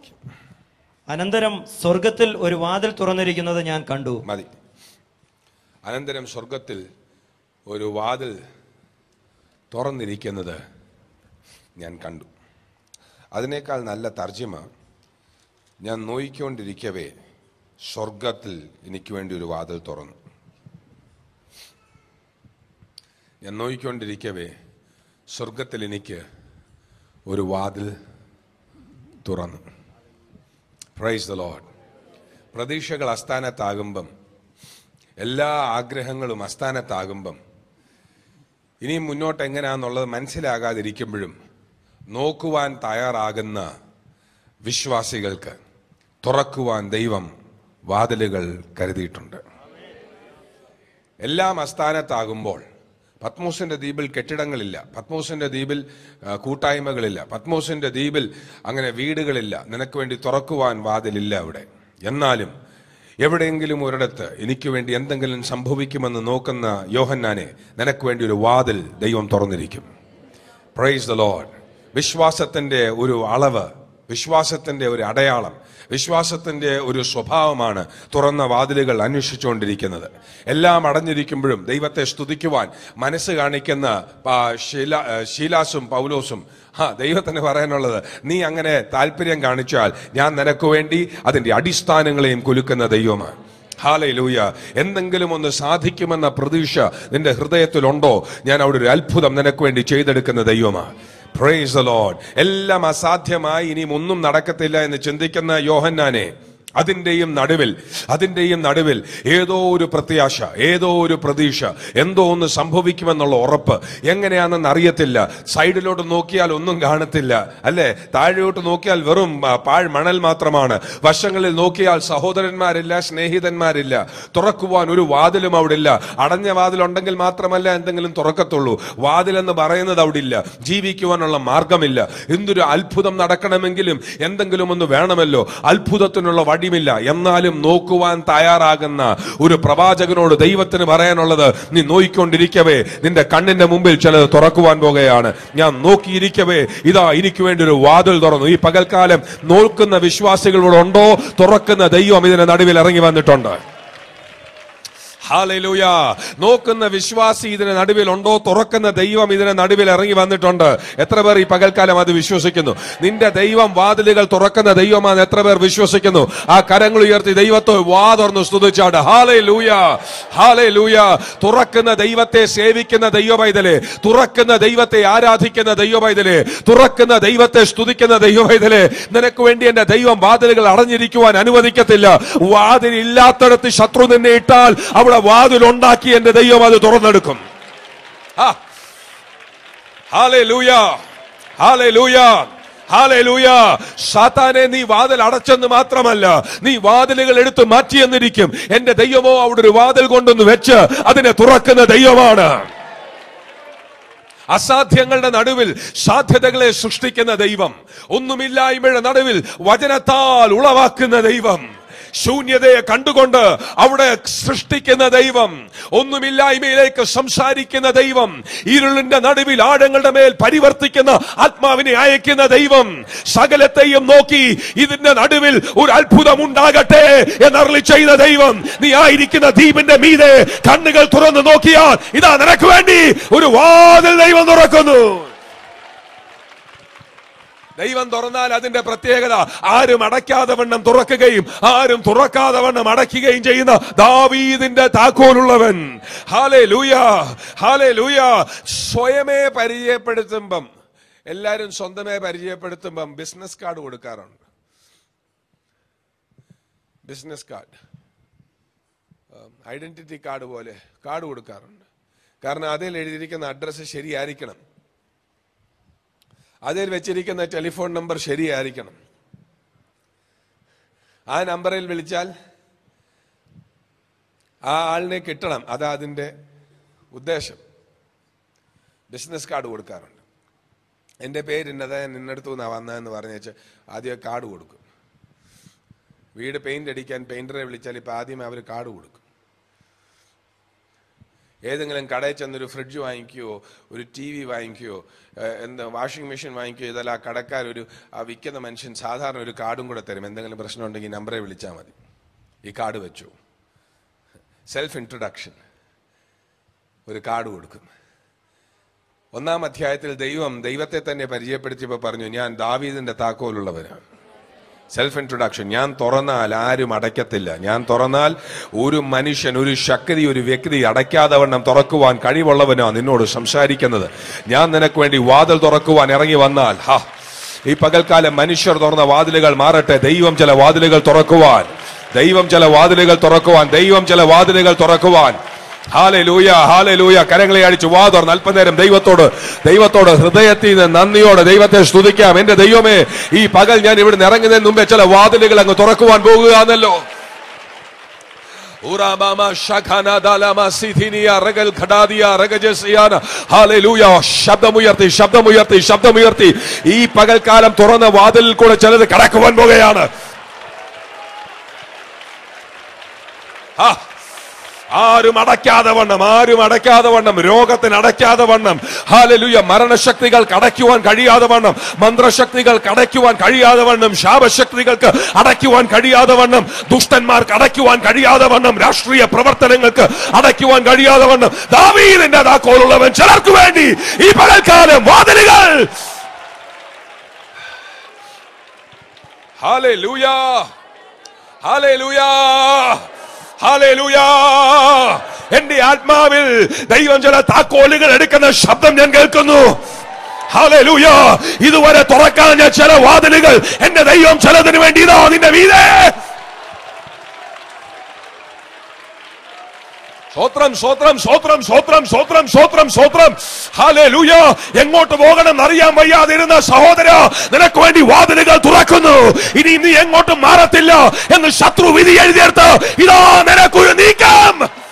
വായിക്കും. അനന്തരം സ്വർഗത്തിൽ ഒരു വാതിൽ തുറന്നിരിക്കുന്നത് ഞാൻ കണ്ടു. മതി. അനന്തരം സ്വർഗത്തിൽ ഒരു വാതിൽ തുറന്നിരിക്കുന്നത് ഞാൻ കണ്ടു. അതിനേക്കാൾ നല്ല തർജ്ജിമ, ഞാൻ നോയിക്കൊണ്ടിരിക്കവേ സ്വർഗത്തിൽ എനിക്ക് വേണ്ടി ഒരു വാതിൽ തുറന്നു. ഞാൻ നോയിക്കൊണ്ടിരിക്കവേ സ്വർഗത്തിൽ എനിക്ക് ഒരു വാതിൽ തുറന്നു. Praise the lord. പ്രതീക്ഷകൾ അസ്ഥാനത്താകുമ്പം, എല്ലാ ആഗ്രഹങ്ങളും അസ്ഥാനത്താകുമ്പം, ഇനിയും മുന്നോട്ട് എങ്ങനെയാണെന്നുള്ളത് മനസ്സിലാകാതിരിക്കുമ്പോഴും നോക്കുവാൻ തയ്യാറാകുന്ന വിശ്വാസികൾക്ക് തുറക്കുവാൻ ദൈവം വാതിലുകൾ കരുതിയിട്ടുണ്ട്. എല്ലാം അസ്ഥാനത്താകുമ്പോൾ, പത്മോസിന്റെ ദ്വീപിൽ കെട്ടിടങ്ങളില്ല, പത്മോസിന്റെ ദ്വീപിൽ കൂട്ടായ്മകളില്ല, പത്മോസിന്റെ ദ്വീപിൽ അങ്ങനെ വീടുകളില്ല, നിനക്ക് വേണ്ടി തുറക്കുവാൻ വാതിലില്ല അവിടെ. എന്നാലും എവിടെയെങ്കിലും ഒരിടത്ത് എനിക്ക് വേണ്ടി എന്തെങ്കിലും സംഭവിക്കുമെന്ന് നോക്കുന്ന യോഹന്നാനെ, നിനക്ക് വേണ്ടി ഒരു വാതിൽ ദൈവം തുറന്നിരിക്കും. Price the Lord. വിശ്വാസത്തിന്റെ ഒരു അളവ്, വിശ്വാസത്തിന്റെ ഒരു അടയാളം, വിശ്വാസത്തിന്റെ ഒരു സ്വഭാവമാണ് തുറന്ന വാതിലുകൾ അന്വേഷിച്ചുകൊണ്ടിരിക്കുന്നത്. എല്ലാം അടഞ്ഞിരിക്കുമ്പോഴും ദൈവത്തെ സ്തുതിക്കുവാൻ മനസ്സ് കാണിക്കുന്ന ശീലാസും പൗലോസും, ദൈവത്തിന് പറയാനുള്ളത്, നീ അങ്ങനെ താല്പര്യം കാണിച്ചാൽ ഞാൻ നിനക്ക് വേണ്ടി അതിന്റെ അടിസ്ഥാനങ്ങളെയും കുലുക്കുന്ന ദൈവമാണ്. ഹല്ലേലൂയ. എന്തെങ്കിലും ഒന്ന് സാധിക്കുമെന്ന പ്രതീക്ഷ നിന്റെ ഹൃദയത്തിലുണ്ടോ? ഞാൻ അവിടെ ഒരു അത്ഭുതം നിനക്ക് വേണ്ടി ചെയ്തെടുക്കുന്ന ദൈവമാണ്. Praise the lord. എല്ലാം അസാധ്യമായി, ഇനിയും ഒന്നും നടക്കത്തില്ല എന്ന് ചിന്തിക്കുന്ന യോഹന്നാനെ, അതിന്റെയും നടുവിൽ ഏതോ ഒരു പ്രത്യാശ, ഏതോ ഒരു പ്രതീക്ഷ, എന്തോ ഒന്ന് സംഭവിക്കുമെന്നുള്ള ഉറപ്പ്. എങ്ങനെയാണെന്ന് അറിയത്തില്ല. സൈഡിലോട്ട് നോക്കിയാൽ ഒന്നും കാണത്തില്ല, അല്ലെ? താഴോട്ട് നോക്കിയാൽ വെറും മണൽ മാത്രമാണ്. വശങ്ങളിൽ നോക്കിയാൽ സഹോദരന്മാരില്ല, സ്നേഹിതന്മാരില്ല. തുറക്കുവാൻ ഒരു വാതിലും അവിടെ ഇല്ല. അടഞ്ഞ വാതിലുണ്ടെങ്കിൽ മാത്രമല്ല എന്തെങ്കിലും തുറക്കത്തുള്ളൂ. വാതിലെന്ന് പറയുന്നത് അവിടെ ഇല്ല. ജീവിക്കുവാനുള്ള മാർഗമില്ല. എന്തൊരു അത്ഭുതം നടക്കണമെങ്കിലും എന്തെങ്കിലും ഒന്ന് വേണമല്ലോ. അത്ഭുതത്തിനുള്ള വടിമില്ല. എന്നാലും നോക്കുവാൻ തയ്യാറാകുന്ന ഒരു പ്രവാചകനോട് ദൈവത്തിന് പറയാനുള്ളത്, നീ നോയിക്കൊണ്ടിരിക്കവേ നിന്റെ കണ്ണിന്റെ മുമ്പിൽ ചിലത് തുറക്കുവാൻ പോകുകയാണ്. ഞാൻ നോക്കിയിരിക്കവേ ഇതാ എനിക്ക് വേണ്ടി ഒരു വാതിൽ തുറന്നു. ഈ പകൽക്കാലം നോക്കുന്ന വിശ്വാസികളോടുണ്ടോ? തുറക്കുന്ന ദൈവം ഇതിന്റെ നടുവിൽ ഇറങ്ങി വന്നിട്ടുണ്ട്. ഹല്ലേലൂയ. നോക്കുന്ന വിശ്വാസി ഇതിന് നടുവിലുണ്ടോ? തുറക്കുന്ന ദൈവം ഇതിന് നടുവിൽ ഇറങ്ങി വന്നിട്ടുണ്ട്. എത്ര പേർ ഈ പകൽക്കാലം അത് വിശ്വസിക്കുന്നു? നിന്റെ ദൈവം വാതിലുകൾ തുറക്കുന്ന ദൈവമാണ്. എത്ര പേർ വിശ്വസിക്കുന്നു? ആ കരങ്ങൾ ഉയർത്തി ദൈവത്തെ വാ തുറന്ന് സ്തുതിച്ചാട്. Hallelujah, hallelujah. തുറക്കുന്ന ദൈവത്തെ സേവിക്കുന്ന ദൈവപൈതലേ, തുറക്കുന്ന ദൈവത്തെ ആരാധിക്കുന്ന ദൈവപൈതലേ, തുറക്കുന്ന ദൈവത്തെ സ്തുതിക്കുന്ന ദൈവപൈതലേ, നിനക്ക് വേണ്ടി എന്റെ ദൈവം വാതിലുകൾ അടഞ്ഞിരിക്കുവാൻ അനുവദിക്കത്തില്ല. വാതിലില്ലാത്തടത്ത് ശത്രു നിന്നെ ഇട്ടാൽ അവിടെ വാതിലുണ്ടാക്കി എന്റെ ദൈവം അത് തുറന്നെടുക്കും. Hallelujah, hallelujah, hallelujah. സാത്താനെ, നീ വാതിൽ അടച്ചെന്ന് മാത്രമല്ല, നീ വാതിലുകൾ എടുത്ത് മാറ്റിയെന്നിരിക്കും. എന്റെ ദൈവമോ അവിടെ ഒരു വാതിൽ കൊണ്ടൊന്ന് വെച്ച് അതിനെ തുറക്കുന്ന ദൈവമാണ്. അസാധ്യങ്ങളുടെ നടുവിൽ സാധ്യതകളെ സൃഷ്ടിക്കുന്ന ദൈവം, ഒന്നുമില്ലായ്മയുടെ നടുവിൽ വചനത്താൽ ഉളവാക്കുന്ന ദൈവം, ശൂന്യതയെ കണ്ടുകൊണ്ട് അവിടെ സൃഷ്ടിക്കുന്ന ദൈവം, ഒന്നുമില്ലായ്മയിലേക്ക് സംസാരിക്കുന്ന ദൈവം, ഇരുളിന്റെ നടുവിൽ ആഴങ്ങളുടെ മേൽ പരിവർത്തിക്കുന്ന ആത്മാവിനെ അയക്കുന്ന ദൈവം, സകലത്തെയും നോക്കി ഇതിന്റെ നടുവിൽ ഒരു അത്ഭുതം ഉണ്ടാകട്ടെ എന്നരുളി ചെയ്ത ദൈവം. നീ ആയിരിക്കുന്ന ദ്വീപിന്റെ മീതെ കണ്ണുകൾ തുറന്നു നോക്കിയാൽ ഇതാ നിനക്ക് വേണ്ടി ഒരു വാതിൽ ദൈവം തുറക്കുന്നു. ദൈവം തുറന്നാൽ അതിന്റെ പ്രത്യേകത, ആരും അടയ്ക്കാതെ വണ്ണം തുറക്കുകയും ആരും തുറക്കാതെ വണ്ണം അടയ്ക്കുകയും ചെയ്യുന്ന ദാവീദിന്റെ താക്കോലുള്ളവൻ. Hallelujah, hallelujah. സ്വയമേ പരിചയപ്പെടുത്തുമ്പം, എല്ലാരും സ്വന്തമേ പരിചയപ്പെടുത്തുമ്പം ബിസിനസ് കാർഡ് കൊടുക്കാറുണ്ട്. ബിസിനസ് കാർഡ്, ഐഡന്റിറ്റി കാർഡ് പോലെ കാർഡ് കൊടുക്കാറുണ്ട്. കാരണം അതിൽ എഴുതിയിരിക്കുന്ന അഡ്രസ്സ് ശരിയായിരിക്കണം, അതിൽ വെച്ചിരിക്കുന്ന ടെലിഫോൺ നമ്പർ ശരിയായിരിക്കണം. ആ നമ്പറിൽ വിളിച്ചാൽ ആ ആളിനെ കിട്ടണം. അതാ അതിൻ്റെ ഉദ്ദേശം. ബിസിനസ് കാർഡ് കൊടുക്കാറുണ്ട്. എൻ്റെ പേര് ഇന്നതാ, നിന്നടുത്തു നിന്നാണ് വന്നതെന്ന് പറഞ്ഞേച്ച് ആദ്യം കാർഡ് കൊടുക്കും. വീട് പെയിന്റ് അടിക്കാൻ പെയിന്ററെ വിളിച്ചാൽ ഇപ്പം ആദ്യമേ അവർ കാർഡ് കൊടുക്കും. ഏതെങ്കിലും കടയിൽ ചെന്നൊരു ഫ്രിഡ്ജ് വാങ്ങിക്കുകയോ ഒരു TV വാങ്ങിക്കുകയോ എന്താ വാഷിംഗ് മെഷീൻ വാങ്ങിക്കുകയോ ഇതെല്ലാം ആ കടക്കാരൊരു ആ വിൽക്കുന്ന മനുഷ്യൻ സാധാരണ ഒരു കാർഡും കൂടെ തരും. എന്തെങ്കിലും പ്രശ്നം ഉണ്ടെങ്കിൽ നമ്പറെ വിളിച്ചാൽ മതി. ഈ കാർഡ് വെച്ചു. സെൽഫ് ഇൻട്രൊഡക്ഷൻ ഒരു കാർഡ് കൊടുക്കും. 1-ാം അധ്യായത്തിൽ ദൈവത്തെ തന്നെ പരിചയപ്പെടുത്തിയപ്പോൾ പറഞ്ഞു, ഞാൻ ദാവീദിന്റെ താക്കോലുള്ളവനാണ്. Self introduction. ഞാൻ തുറന്നാൽ ആരും അടയ്ക്കത്തില്ല. ഞാൻ തുറന്നാൽ ഒരു മനുഷ്യൻ, ഒരു ശക്തി, ഒരു വ്യക്തി അടയ്ക്കാതെ വണ്ണം തുറക്കുവാൻ കഴിവുള്ളവനാ നിന്നോട് സംസാരിക്കുന്നത്. ഞാൻ നിനക്ക് വേണ്ടി വാതിൽ തുറക്കുവാൻ ഇറങ്ങി വന്നാൽ ഈ പകൽക്കാലം മനുഷ്യർ തുറന്ന വാതിലുകൾ മാറട്ടെ. ദൈവം ചില വാതിലുകൾ തുറക്കുവാൻ, ദൈവം ചില വാതിലുകൾ തുറക്കുവാൻ, ദൈവം ചില വാതിലുകൾ തുറക്കുവാൻ. Hallelujah, hallelujah. കരങ്ങളെ അടിച്ച് വാ തുറന്ന് അല്പനേരം ദൈവത്തോട് ഹൃദയത്തിൽ നിന്ന് നന്ദിയോടെ ദൈവത്തെ സ്തുതിക്കാം. എന്റെ ദൈവമേ, ഈ പകൽ ഞാൻ ഇവിടെ ഇറങ്ങുന്നതിന് മുമ്പേ ചില വാതിലുകൾ അങ്ങ് തുറക്കുവാൻ പോകുകയാണല്ലോ. ശബ്ദമുയർത്തി ഈ പകൽക്കാലം തുറന്ന വാതിലിൽ കൂടെ ചിലത് കടക്കുവാൻ പോകുകയാണ്. ആരും അടയ്ക്കാതെ വണ്ണം, രോഗത്തിന് അടയ്ക്കാതെ വണ്ണം, ഹല്ലേലൂയ, മരണശക്തികൾക്ക് അടയ്ക്കുവാൻ കഴിയാതെ വണ്ണം, മന്ത്രശക്തികൾക്ക് അടയ്ക്കുവാൻ കഴിയാതെ വണ്ണം, ശാപശക്തികൾക്ക് അടയ്ക്കുവാൻ കഴിയാതെ വണ്ണം, ദുഷ്ടന്മാർക്ക് അടയ്ക്കുവാൻ കഴിയാതെ വണ്ണം, രാഷ്ട്രീയ പ്രവർത്തനങ്ങൾക്ക് അടയ്ക്കുവാൻ കഴിയാതെ വണ്ണം ദാവീദിന്റെ താക്കോലുള്ളവൻ ചിലർക്ക് വേണ്ടി ഈ പകൽക്കാലം വാതിലുകൾ. Hallelujah, hallelujah, hallelujah. എന്റെ ആത്മാവിൽ ദൈവം ചില താക്കോലുകൾ എടുക്കുന്ന ശബ്ദം ഞാൻ കേൾക്കുന്നു. ഹല്ലേലൂയ. ഇതുവരെ തുറക്കാൻ ചില വാതിലുകൾ എന്റെ ദൈവം ചിലതിന് വേണ്ടി ഇതാ നിന്റെ വീതേ. സ്വോത്രം. ഹല്ലേലൂയ. എങ്ങോട്ട് പോകണം അറിയാൻ വയ്യാതിരുന്ന സഹോദര, നിനക്ക് വേണ്ടി വാതിലുകൾ തുറക്കുന്നു. ഇനി നീ എങ്ങോട്ടും മാറത്തില്ല എന്ന് ശത്രു വിധി എഴുതിയെടുത്ത് ഇതാ നിനക്കൊരു നീക്കം.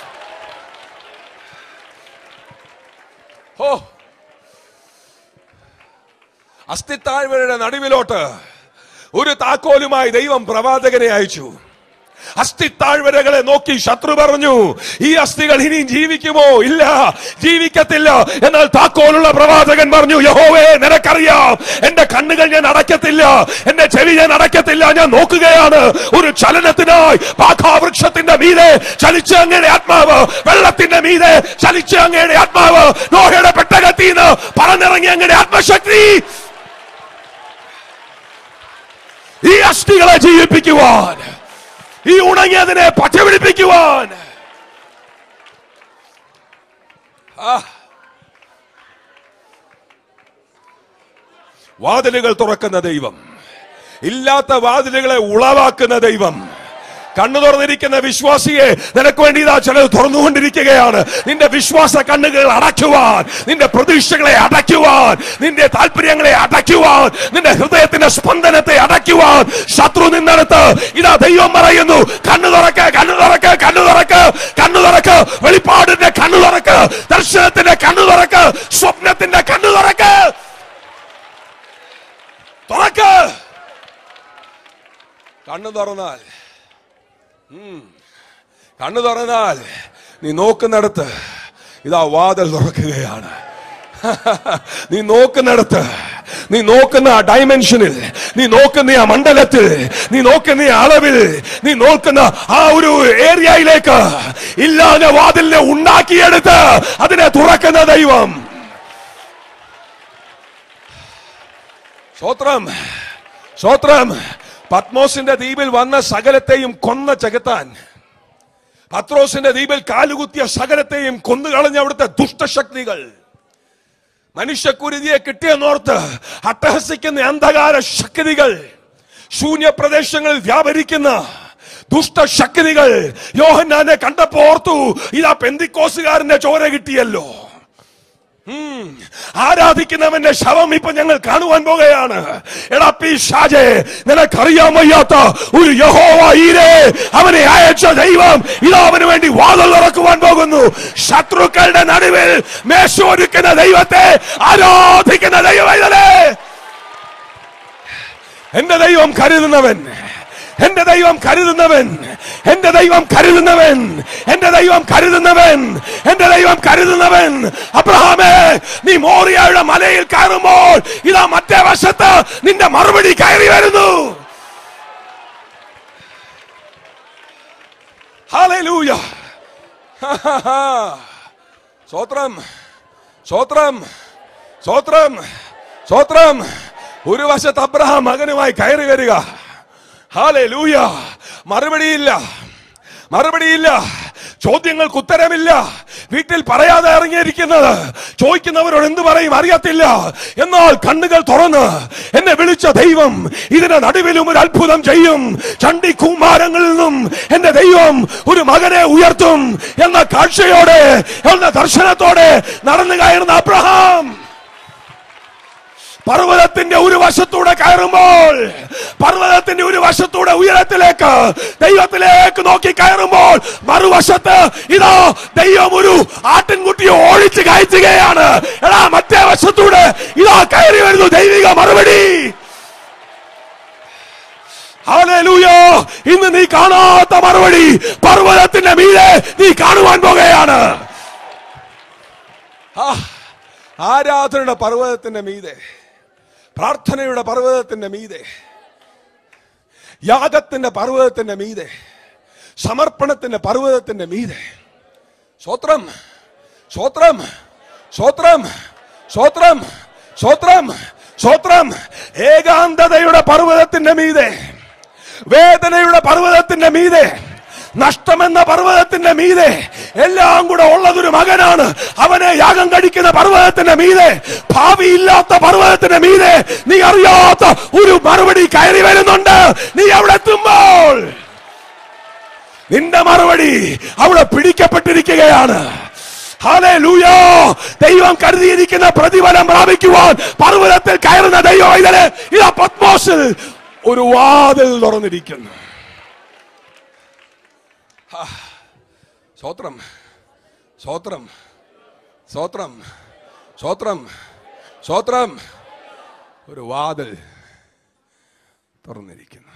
അസ്ഥിത്താഴ്വരയുടെ നടുവിലോട്ട് ഒരു താക്കോലുമായി ദൈവം പ്രവാചകനെ അയച്ചു. അസ്ഥിത്താഴ്വരകളെ നോക്കി ശത്രു പറഞ്ഞു, ഈ അസ്ഥികൾ ഇനി ജീവിക്കുമോ? ഇല്ല, ജീവിക്കത്തില്ല. എന്നാൽ താക്കോലുള്ള പ്രവാചകൻ പറഞ്ഞു, യഹോവേ, നിനക്കറിയാം എന്റെ കണ്ണുകൾ ഞാൻ അടയ്ക്കത്തില്ല, എന്റെ ചെവി ഞാൻ അടയ്ക്കത്തില്ല. ഞാൻ നോക്കുകയാണ് ഒരു ചലനത്തിനായി. പാഖാവൃക്ഷത്തിന്റെ മീതെ ചലിച്ച അങ്ങയുടെ ആത്മാവ്, വെള്ളത്തിന്റെ മീതെ ചലിച്ച അങ്ങയുടെ ആത്മാവ്, നോഹയുടെ പെട്ടകത്തിൽ നിന്ന് പറന്നിറങ്ങിയ അങ്ങയുടെ ആത്മശക്തി ഈ അസ്ഥികളെ ജീവിപ്പിക്കുവാൻ, ഈ ഉണങ്ങിയതിനെ പച്ചപിടിപ്പിക്കുവാൻ. വാതിലുകൾ തുറക്കുന്ന ദൈവം, ഇല്ലാത്ത വാതിലുകളെ ഉളവാക്കുന്ന ദൈവം. കണ്ണു തുറന്നിരിക്കുന്ന വിശ്വാസിയെ നിനക്ക് വേണ്ടി ഇതാ ചിലത് തുറന്നുകൊണ്ടിരിക്കുകയാണ്. നിന്റെ വിശ്വാസ കണ്ണുകൾ അടയ്ക്കുവാൻ, നിന്റെ പ്രതീക്ഷകളെ അടയ്ക്കുവാൻ, നിന്റെ താല്പര്യങ്ങളെ അടയ്ക്കുവാൻ, നിന്റെ ഹൃദയത്തിന്റെ സ്പന്ദനത്തെ അടയ്ക്കുവാൻ ശത്രു നിന്നെടുത്ത് ഇതാ ദൈവം പറയുന്നു, കണ്ണു തുറക്ക്, കണ്ണു തുറക്ക്, കണ്ണു തുറക്ക്, കണ്ണു തുറക്ക്. വെളിപ്പാടിന്റെ കണ്ണു തുറക്ക്, ദർശനത്തിന്റെ കണ്ണു തുറക്ക്, സ്വപ്നത്തിന്റെ കണ്ണു തുറക്ക്. തുറക്ക്. കണ്ണു തുറന്നാൽ നീ നോക്കുന്നിടത്ത് ഇതാ വാതിൽ തുറക്കുകയാണ്. നീ നോക്കുന്നിടത്ത്, നീ നോക്കുന്ന ആ ഡയമെൻഷനിൽ, നീ നോക്കുന്ന ആ മണ്ഡലത്തിൽ, നീ നോക്കുന്ന അളവിൽ, നീ നോക്കുന്ന ആ ഒരു ഏരിയയിലേക്ക് ഇല്ലാതെ വാതിലിനെ ഉണ്ടാക്കിയെടുത്ത് അതിനെ തുറക്കുന്ന ദൈവം. സ്തോത്രം. പത്മോസിന്റെ ദ്വീപിൽ വന്ന സകലത്തെയും കൊന്ന ചെകുത്താൻ, പത്രോസിന്റെ ദ്വീപിൽ കാലുകുത്തിയ സകലത്തെയും കൊന്നുകളഞ്ഞ അവിടുത്തെ ദുഷ്ടശക്തികൾ, മനുഷ്യക്കുരുതിയെ കിട്ടിയെന്നോർത്ത് അട്ടഹസിക്കുന്ന അന്ധകാര ശക്തികൾ, ശൂന്യപ്രദേശങ്ങളിൽ വ്യാപരിക്കുന്ന ദുഷ്ടശക്തികൾ യോഹന്നാനെ കണ്ടപ്പോ ഓർത്തു, ഇതാ പെന്തിക്കോസുകാരന്റെ ചോര കിട്ടിയല്ലോ. ആരാധിക്കുന്നവന്റെ ശവം ഇപ്പൊ ഞങ്ങൾ കാണുവാൻ പോകുകയാണ്. എടാ പിശാചേ, നിനക്കറിയാൻ വയ്യാത്ത ഒരു യഹോവ ഈരേ, അവനെ അയച്ച ദൈവം ഇതാ അവന് വേണ്ടി വാതിൽ തുറക്കുവാൻ പോകുന്നു. ശത്രുക്കളുടെ നടുവിൽ മേശൊരുക്കുന്ന ദൈവത്തെ ആരാധിക്കുന്ന ദൈവം. എന്റെ ദൈവം കരുതുന്നവൻ, എന്റെ ദൈവം കരുതുന്നവൻ, എന്റെ ദൈവം കരുതുന്നവൻ, എന്റെ ദൈവം കരുതുന്നവൻ, എന്റെ ദൈവം കരുതുന്നവൻ. അബ്രഹാമേ, നീ മോറിയയുടെ മലയിൽ കയറുമ്പോൾ ഇതാ മറ്റേ വശത്ത് നിന്റെ മറുപടി കയറി വരുന്നു. ഹല്ലേലൂയ. സ്തോത്രം, സ്തോത്രം, സ്തോത്രം, സ്തോത്രം. ഒരു വശത്ത് അബ്രഹാം മകനുമായി കയറി വരിക. ഹല്ലേലൂയ. മറുപടിയില്ല, മറുപടിയില്ല, ചോദ്യങ്ങൾക്ക് ഉത്തരമില്ല. വീട്ടിൽ പറയാതെ ഇറങ്ങിയിരിക്കുന്നത് ചോദിക്കുന്നവരോട് എന്തു പറയും അറിയത്തില്ല. എന്നാൽ കണ്ണുകൾ തുറന്ന് എന്നെ വിളിച്ച ദൈവം ഇതിന്റെ നടുവിലും ഒരു അത്ഭുതം ചെയ്യും. ചണ്ഡി കൂമാരങ്ങളിൽ നിന്നും എന്റെ ദൈവം ഒരു മകനെ ഉയർത്തും എന്ന കാഴ്ചയോടെ, എന്ന ദർശനത്തോടെ നടന്നു കയറുന്ന അബ്രഹാം പർവ്വതത്തിന്റെ ഒരു വശത്തൂടെ കയറുമ്പോൾ, പർവ്വതത്തിന്റെ ഒരു വശത്തൂടെ ഉയരത്തിലേക്ക് ദൈവത്തിലേക്ക് നോക്കി കയറുമ്പോൾ, മറുവശത്ത് ഇതാ ദൈവം ഒരു ആട്ടിൻകുട്ടിയെ ഓടിച്ച് കയറ്റുകയാണ്. എടാ, മറ്റേ വശത്തൂടെ ഇതാ കയറി വരുന്നു ദൈവിക മറുപടി. ഹല്ലേലൂയ. ഇന്ന് നീ കാണാത്ത മറുപടി പർവ്വതത്തിന്റെ മീതെ നീ കാണുവാൻ പോകുകയാണ്. ആരാധനയുടെ പർവ്വതത്തിന്റെ മീതെ, പ്രാർത്ഥനയുടെ പർവ്വതത്തിന്റെ മീതെ, യാഗത്തിന്റെ പർവ്വതത്തിന്റെ മീതെ, സമർപ്പണത്തിന്റെ പർവ്വതത്തിന്റെ മീതെ. സ്തോത്രം, സ്തോത്രം, സ്തോത്രം, സ്തോത്രം, സ്തോത്രം, സ്തോത്രം. ഏകാന്തതയുടെ പർവ്വതത്തിന്റെ മീതെ, വേദനയുടെ പർവ്വതത്തിന്റെ മീതെ, നഷ്ടമെന്ന പർവ്വതത്തിന്റെ മീതെ, എല്ലാം കൂടെ ഉള്ളതൊരു മകനാണ്. അവനെ യാഗം കഴിക്കുന്ന പർവ്വതത്തിന്റെ മീതെ, ഭാവിയില്ലാത്ത പർവ്വതത്തിന്റെ മീതെ നീ അറിയാത്ത ഒരു മറുപടി കയറി വരുന്നുണ്ട്. നീ അവിടെ എത്തുമ്പോൾ നിന്റെ മറുപടി അവിടെ പിടിക്കപ്പെട്ടിരിക്കുകയാണ്. ഹല്ലേലൂയ. ദൈവം കരുതിയിരിക്കുന്ന പ്രതിഫലം പ്രാപിക്കുവാൻ പർവ്വതത്തിൽ കയറുന്ന ദൈവം ഇതാ പത്മോസിൽ ഒരു വാതിൽ തുറന്നിരിക്കുന്നു. സ്തോത്രം, സ്തോത്രം, സ്തോത്രം, സ്തോത്രം, സ്തോത്രം. ഒരു വാതിൽ തുറന്നിരിക്കുന്നു.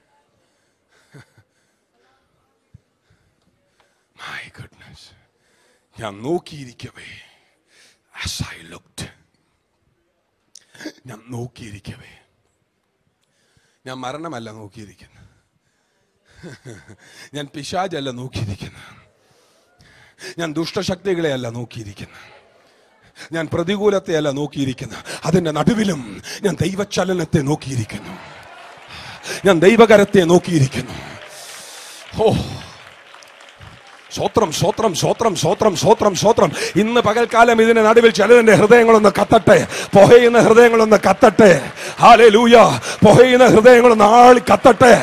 My goodness. ഞാൻ നോക്കിയിരിക്കവേ, as I looked, ഞാൻ നോക്കിയിരിക്കവേ, ഞാൻ മരണമല്ല നോക്കിയിരിക്കുന്നത്, ഞാൻ പിശാചല്ല നോക്കിയിരിക്കുന്നത്, ഞാൻ ദുഷ്ടശക്തികളെയല്ല നോക്കിയിരിക്കുന്നത്, ഞാൻ പ്രതികൂലത്തെയല്ല നോക്കിയിരിക്കുന്നത്. അതിന്റെ നടുവിലും ഞാൻ ദൈവചലനത്തെ നോക്കിയിരിക്കുന്നു, ഞാൻ ദൈവകരത്തെ നോക്കിയിരിക്കുന്നു. ഓ, സ്വത്രം, സ്വത്രം, സ്വത്രം, സ്വത്രം, സ്വത്രം, സ്വത്രം. ഇന്ന് പകൽക്കാലം ഇതിന്റെ നടുവിൽ ചിലതിന്റെ ഹൃദയങ്ങളൊന്ന് കത്തട്ടെ, പുകയുന്ന ഹൃദയങ്ങളൊന്ന് കത്തട്ടെ. ഹല്ലേലൂയ. പുകയുന്ന ഹൃദയങ്ങളൊന്ന് ആളി കത്തട്ടെ.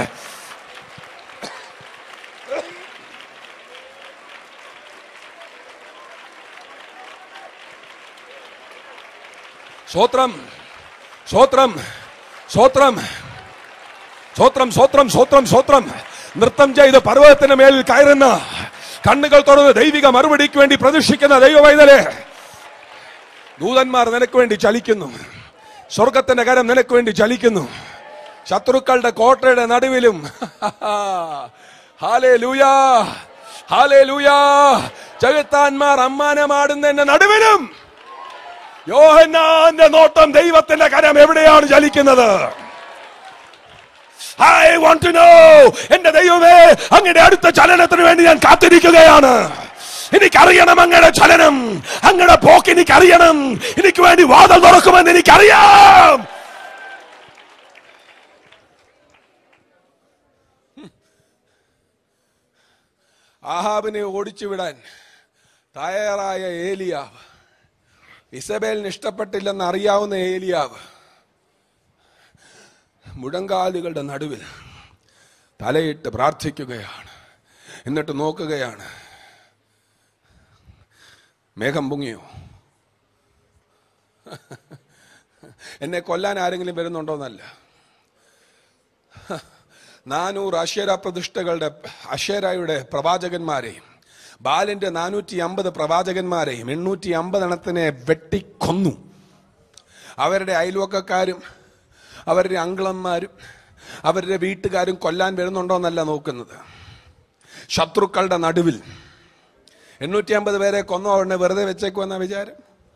സ്വത്രം, സ്വത്രം, സ്വത്രം, സ്വത്രം, സ്വത്രം, സ്വത്രം, സ്വത്രം. നൃത്തം ചെയ്ത് പർവ്വതത്തിന് മേലിൽ കയറുന്ന, കണ്ണുകൾ തുറന്ന് ദൈവിക മറുപടിക്ക് വേണ്ടി പ്രതീക്ഷിക്കുന്ന ദൈവവൈതലേ, ദൂതന്മാർ നിനക്ക് വേണ്ടി ചലിക്കുന്നു, സ്വർഗത്തിന്റെ കരം നിനക്ക് വേണ്ടി ചലിക്കുന്നു. ശത്രുക്കളുടെ കോട്ടയുടെ നടുവിലും ഹല്ലേലൂയാ, ഹല്ലേലൂയാ, ചെകുത്താന്മാർ അമ്മാനമാടുന്നതിന്റെ നടുവിലും യോഹന്നാന്റെ നോട്ടം ദൈവത്തിന്റെ കരം എവിടെയാണ് ചലിക്കുന്നത്? I want to know. എന്റെ ദൈവമേ, അങ്ങയുടെ അടുത്ത ചലനത്തിന് വേണ്ടി ഞാൻ കാത്തിരിക്കുകയാണ്. എനിക്കറിയണം അങ്ങയുടെ ചലനം, അങ്ങയുടെ പോക്ക് എനിക്കറിയണം. എനിക്ക് വേണ്ടി വാതിൽ തുറക്കുമെന്ന് എനിക്കറിയാം. ആഹാബിനെ ഓടിച്ചുവിടാൻ തയ്യാറായ ഏലിയാവ്, ഇസബേലിന് ഇഷ്ടപ്പെട്ടില്ലെന്ന് അറിയാവുന്ന ഏലിയാവ്, മുഴങ്കാലുകളുടെ നടുവിൽ തലയിട്ട് പ്രാർത്ഥിക്കുകയാണ്. എന്നിട്ട് നോക്കുകയാണ്, മേഘം പൊങ്ങിയോ? എന്നെ കൊല്ലാൻ ആരെങ്കിലും വരുന്നുണ്ടോന്നല്ല. 400 അശേര പ്രതിഷ്ഠകളുടെ, അശേരയുടെ പ്രവാചകന്മാരെയും ബാലിന്റെ 450 പ്രവാചകന്മാരെയും 850 എണ്ണത്തിനെ വെട്ടിക്കൊന്നു. അവരുടെ അയൽവക്കക്കാരും അവരുടെ അങ്കിളന്മാരും അവരുടെ വീട്ടുകാരും കൊല്ലാൻ വരുന്നുണ്ടോ എന്നല്ല നോക്കുന്നത്. ശത്രുക്കളുടെ നടുവിൽ 850 പേരെ കൊന്നോ ഉടനെ വെറുതെ വെച്ചേക്കുമെന്ന വിചാരം?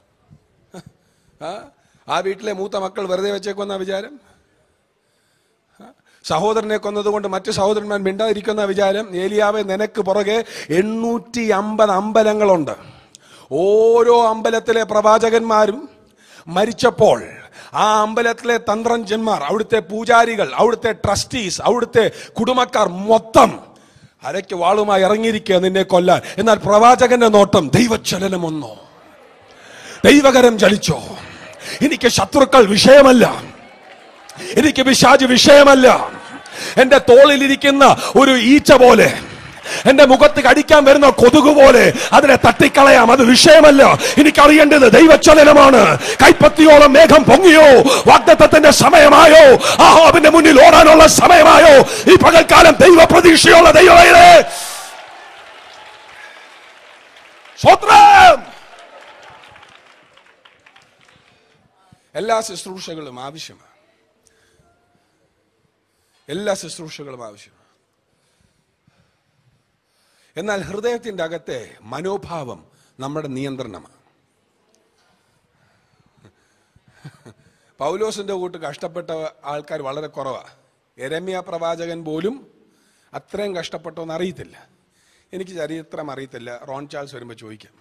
ആ വീട്ടിലെ മൂത്ത മക്കൾ വെറുതെ വെച്ചേക്കുമെന്ന വിചാരം? സഹോദരനെ കൊന്നതുകൊണ്ട് മറ്റു സഹോദരന്മാർ മിണ്ടാതിരിക്കുന്ന വിചാരം? ഏലിയാവെ, നിനക്ക് പുറകെ 850 അമ്പലങ്ങളുണ്ട്. ഓരോ അമ്പലത്തിലെ പ്രവാചകന്മാരും മരിച്ചപ്പോൾ ആ അമ്പലത്തിലെ തന്ത്രജ്ഞന്മാർ, അവിടുത്തെ പൂജാരികൾ, അവിടുത്തെ ട്രസ്റ്റീസ്, അവിടുത്തെ കുടുംബക്കാർ മൊത്തം അരയ്ക്ക് വാളുമായി ഇറങ്ങിയിരിക്കുക നിന്നെ കൊല്ലാൻ. എന്നാൽ പ്രവാചകന്റെ നോട്ടം ദൈവചലനം വന്നോ, ദൈവകരം ചലിച്ചോ. എനിക്ക് ശത്രുക്കൾ വിഷയമല്ല, എനിക്ക് പിശാച് വിഷയമല്ല. എന്റെ തോളിലിരിക്കുന്ന ഒരു ഈച്ച പോലെ, എന്റെ മുഖത്ത് കടിക്കാൻ വരുന്ന കൊതുക് പോലെ അതിനെ തട്ടിക്കളയാം, അത് വിഷയമല്ല. എനിക്കറിയേണ്ടത് ദൈവചലനമാണ്. കൈപ്പത്തിയോളം മേഘം പൊങ്ങിയോ? വാഗ്ദത്തത്തിന്റെ സമയമായോ? ആഹാബിന്റെ മുന്നിൽ ഓടാനുള്ള സമയമായോ? ഈ പകൽക്കാലം ദൈവ പ്രതീക്ഷയുള്ള ദൈവമേ, സ്തോത്രം. എല്ലാ ശുശ്രൂഷകളും ആവശ്യമാണ്, എല്ലാ ശുശ്രൂഷകളും ആവശ്യമാണ്. എന്നാൽ ഹൃദയത്തിൻ്റെ അകത്തെ മനോഭാവം നമ്മുടെ നിയന്ത്രണമാണ്. പൗലോസിന്റെ കൂട്ട് കഷ്ടപ്പെട്ട ആൾക്കാർ വളരെ കുറവാണ്. യെരമ്യാ പ്രവാചകൻ പോലും അത്രയും കഷ്ടപ്പെട്ടോന്ന് അറിയത്തില്ല. എനിക്ക് ചരിത്രം അറിയത്തില്ല, റോൺ ചാൾസ് വരുമ്പോൾ ചോദിക്കാം.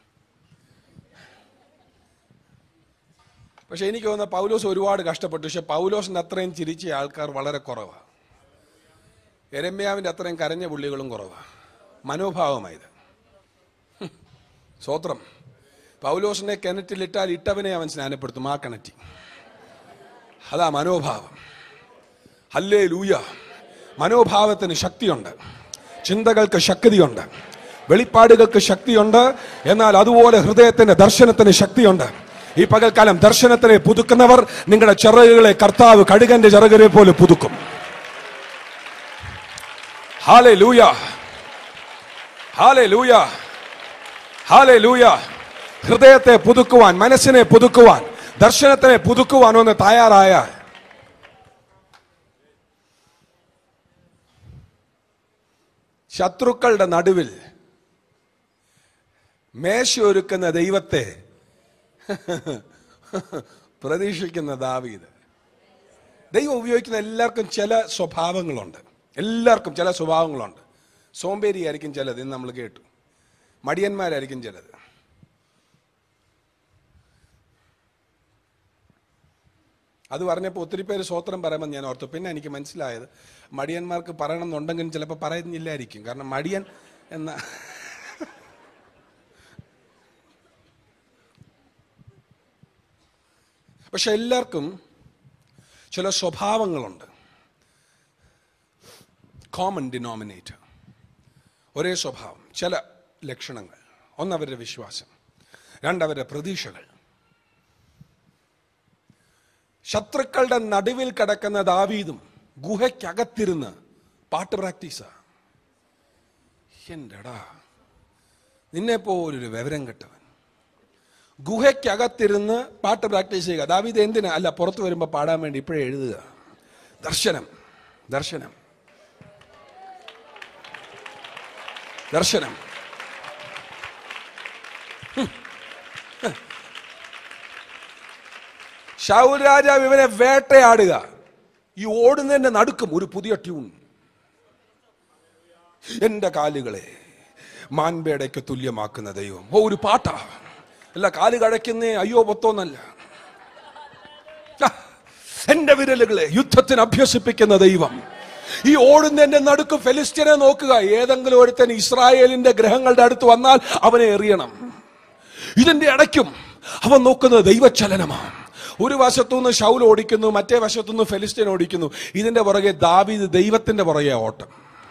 പക്ഷെ എനിക്ക് തോന്നുന്ന പൗലോസ് ഒരുപാട് കഷ്ടപ്പെട്ടു. പക്ഷെ പൗലോസിന്റെ അത്രയും ചിരിച്ച ആൾക്കാർ വളരെ കുറവാണ്. യെരമ്യാവിന്റെ അത്രയും കരഞ്ഞ പുള്ളികളും കുറവാണ്. മനോഭാവമായത്. സ്തോത്രം. പൗലോസിനെ കിണറ്റിലിട്ടാൽ ഇട്ടവനെ അവൻ സ്നാനപ്പെടുത്തും, ആ കിണറ്റി. അതാ മനോഭാവം. ഹല്ലേലൂയ. മനോഭാവത്തിന് ശക്തിയുണ്ട്, ചിന്തകൾക്ക് ശക്തിയുണ്ട്, വെളിപ്പാടുകൾക്ക് ശക്തിയുണ്ട്. എന്നാൽ അതുപോലെ ഹൃദയത്തിന്റെ ദർശനത്തിന് ശക്തിയുണ്ട്. ഈ പകൽക്കാലം ദർശനത്തിനെ പുതുക്കുന്നവർ, നിങ്ങളുടെ ചിറകുകളെ കർത്താവ് കഴുകന്റെ ചിറകുകളെ പോലെ പുതുക്കും. Hallelujah, hallelujah, hallelujah. ഹൃദയത്തെ പുതുക്കുവാൻ, മനസ്സിനെ പുതുക്കുവാൻ, ദർശനത്തിനെ പുതുക്കുവാൻ ഒന്ന് തയ്യാറായാൽ ശത്രുക്കളുടെ നടുവിൽ മേശയൊരുക്കുന്ന ദൈവത്തെ പ്രതീക്ഷിക്കുന്ന ദാവീദ്. ദൈവം ഉപയോഗിക്കുന്ന എല്ലാവർക്കും ചില സ്വഭാവങ്ങളുണ്ട്, എല്ലാവർക്കും ചില സ്വഭാവങ്ങളുണ്ട്. സോംബേരിയായിരിക്കും ചിലത്, ഇന്ന് നമ്മൾ കേട്ടു. മടിയന്മാരായിരിക്കും ചിലത്. അത് പറഞ്ഞപ്പോൾ ഒത്തിരി പേര് സ്വോത്രം പറയുമ്പോൾ ഞാൻ ഓർത്തു. പിന്നെ എനിക്ക് മനസ്സിലായത്, മടിയന്മാർക്ക് പറയണം എന്നുണ്ടെങ്കിലും ചിലപ്പോൾ പറയുന്നില്ലായിരിക്കും. കാരണം മടിയൻ എന്ന പക്ഷെ എല്ലാവർക്കും ചില സ്വഭാവങ്ങളുണ്ട്. കോമൺ ഡിനോമിനേറ്റർ, ഒരേ സ്വഭാവം, ചില ലക്ഷണങ്ങൾ. ഒന്ന് അവരുടെ വിശ്വാസം, രണ്ട് അവരുടെ പ്രതീക്ഷകൾ. ശത്രുക്കളുടെ നടുവിൽ കിടക്കുന്ന ദാവീദും ഗുഹയ്ക്കകത്തിരുന്ന് പാട്ട് പ്രാക്ടീസാ. എന്റെടാ, നിന്നെപ്പോലൊരു വിവരം കെട്ടവൻ ഗുഹയ്ക്കകത്തിരുന്ന് പാട്ട് പ്രാക്ടീസ് ചെയ്യുക. ദാവീദ് എന്തിനാ? അല്ല, പുറത്തു വരുമ്പോൾ പാടാൻ വേണ്ടി ഇപ്പോഴേ എഴുതുക. ദർശനം, ദർശനം, ദർശനം. ശൗൽ രാജാവ് ഇവനെ വേട്ടയാടുക. ഈ ഓടുന്നതിന്റെ നടുക്കും ഒരു പുതിയ ട്യൂൺ. എന്റെ കാലുകളെ മാൻപേടയ്ക്ക് തുല്യമാക്കുന്ന ദൈവം. ഒരു പാട്ടാ. അല്ല, കാല് കഴയ്ക്കുന്നേ അയ്യോ പൊത്തോന്നല്ല. എന്റെ വിരലുകളെ യുദ്ധത്തിന് അഭ്യസിപ്പിക്കുന്ന ദൈവം. ഈ ഓടുന്നതിന്റെ നടുക്ക് ഫെലിസ്ത്യനെ നോക്കുക. ഏതെങ്കിലും ഒരുത്തൻ ഇസ്രായേലിന്റെ ഗ്രഹങ്ങളുടെ അടുത്ത് വന്നാൽ അവനെ എറിയണം. ഇതിന്റെ ഇടയ്ക്കും അവൻ നോക്കുന്നത് ദൈവചലനമാണ്. ഒരു വശത്തുനിന്ന് ശൗൽ ഓടിക്കുന്നു, മറ്റേ വശത്തുനിന്ന് ഫെലിസ്ത്യൻ ഓടിക്കുന്നു. ഇതിന്റെ പുറകെ ദാവീദ് ദൈവത്തിന്റെ പുറകെ ഓട്ടം.